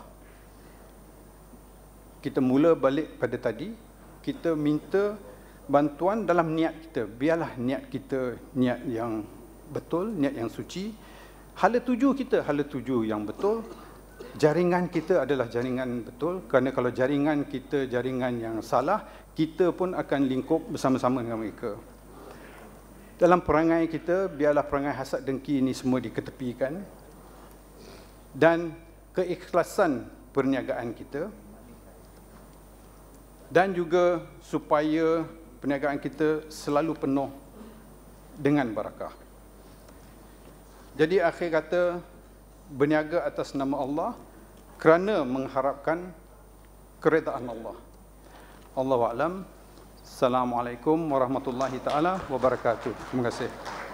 Kita mula balik pada tadi, kita minta bantuan dalam niat kita. Biarlah niat kita niat yang betul, niat yang suci. Hala tuju kita hala tuju yang betul. Jaringan kita adalah jaringan betul, kerana kalau jaringan kita jaringan yang salah, kita pun akan lingkup bersama-sama dengan mereka. Dalam perangai kita, biarlah perangai hasad dengki ini semua diketepikan, dan keikhlasan perniagaan kita, dan juga supaya perniagaan kita selalu penuh dengan barakah. Jadi akhir kata, berniaga atas nama Allah kerana mengharapkan keredaan Allah. Allahu a'lam. Assalamualaikum warahmatullahi taala wabarakatuh. Terima kasih.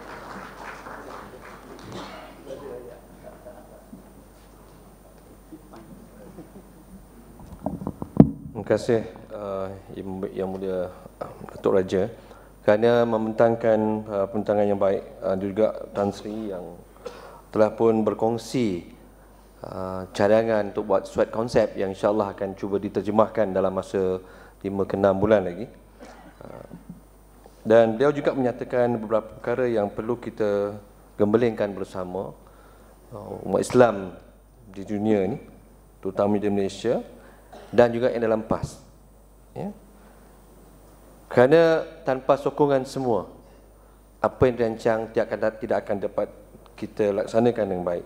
Terima kasih uh, Yang Mulia Datuk Raja kerana membentangkan uh, pembentangan yang baik, uh, juga Tan Sri yang telah pun berkongsi uh, cadangan untuk buat suatu konsep yang insya-Allah akan cuba diterjemahkan dalam masa lima ke enam bulan lagi. Uh, dan beliau juga menyatakan beberapa perkara yang perlu kita gembelengkan bersama uh, umat Islam di dunia ini, terutama di Malaysia dan juga yang dalam P A S. Ya. Kerana tanpa sokongan semua, apa yang dirancang tidak akan, tidak akan dapat kita laksanakan dengan baik.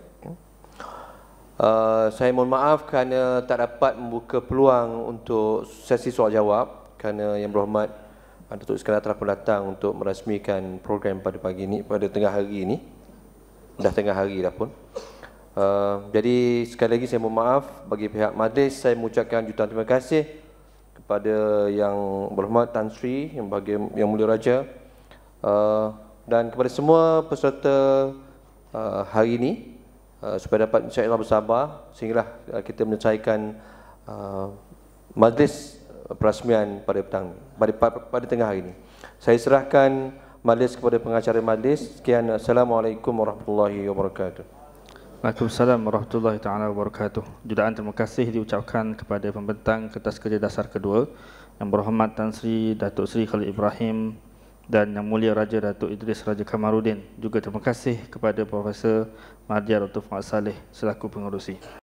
Uh, saya mohon maaf kerana tak dapat membuka peluang untuk sesi soal jawab kerana Yang Berhormat Datuk Iskandar telah pun datang untuk merasmikan program pada pagi ini, pada tengah hari ini. Dah tengah hari dah pun. Uh, jadi sekali lagi saya mohon maaf bagi pihak majlis. Saya mengucapkan jutaan terima kasih kepada Yang Berhormat Tan Sri, Yang Bahagia Yang Mulia Raja, uh, dan kepada semua peserta Uh, hari ini, uh, supaya dapat insya-Allah bersabar sehinggalah uh, kita menyelesaikan uh, majlis perasmian pada petang pada, pada, pada tengah hari ini. Saya serahkan majlis kepada pengacara majlis. Sekian, Assalamualaikum warahmatullahi wabarakatuh. Waalaikumsalam warahmatullahi taala wabarakatuh. Jutaan terima kasih diucapkan kepada pembentang kertas kerja dasar kedua, Yang Berhormat Tan Sri Datuk Seri Khalid Ibrahim dan Yang Mulia Raja Datuk Idris Raja Kamaruddin. Juga terima kasih kepada Profesor Madya Doktor Fuad Saleh selaku pengerusi.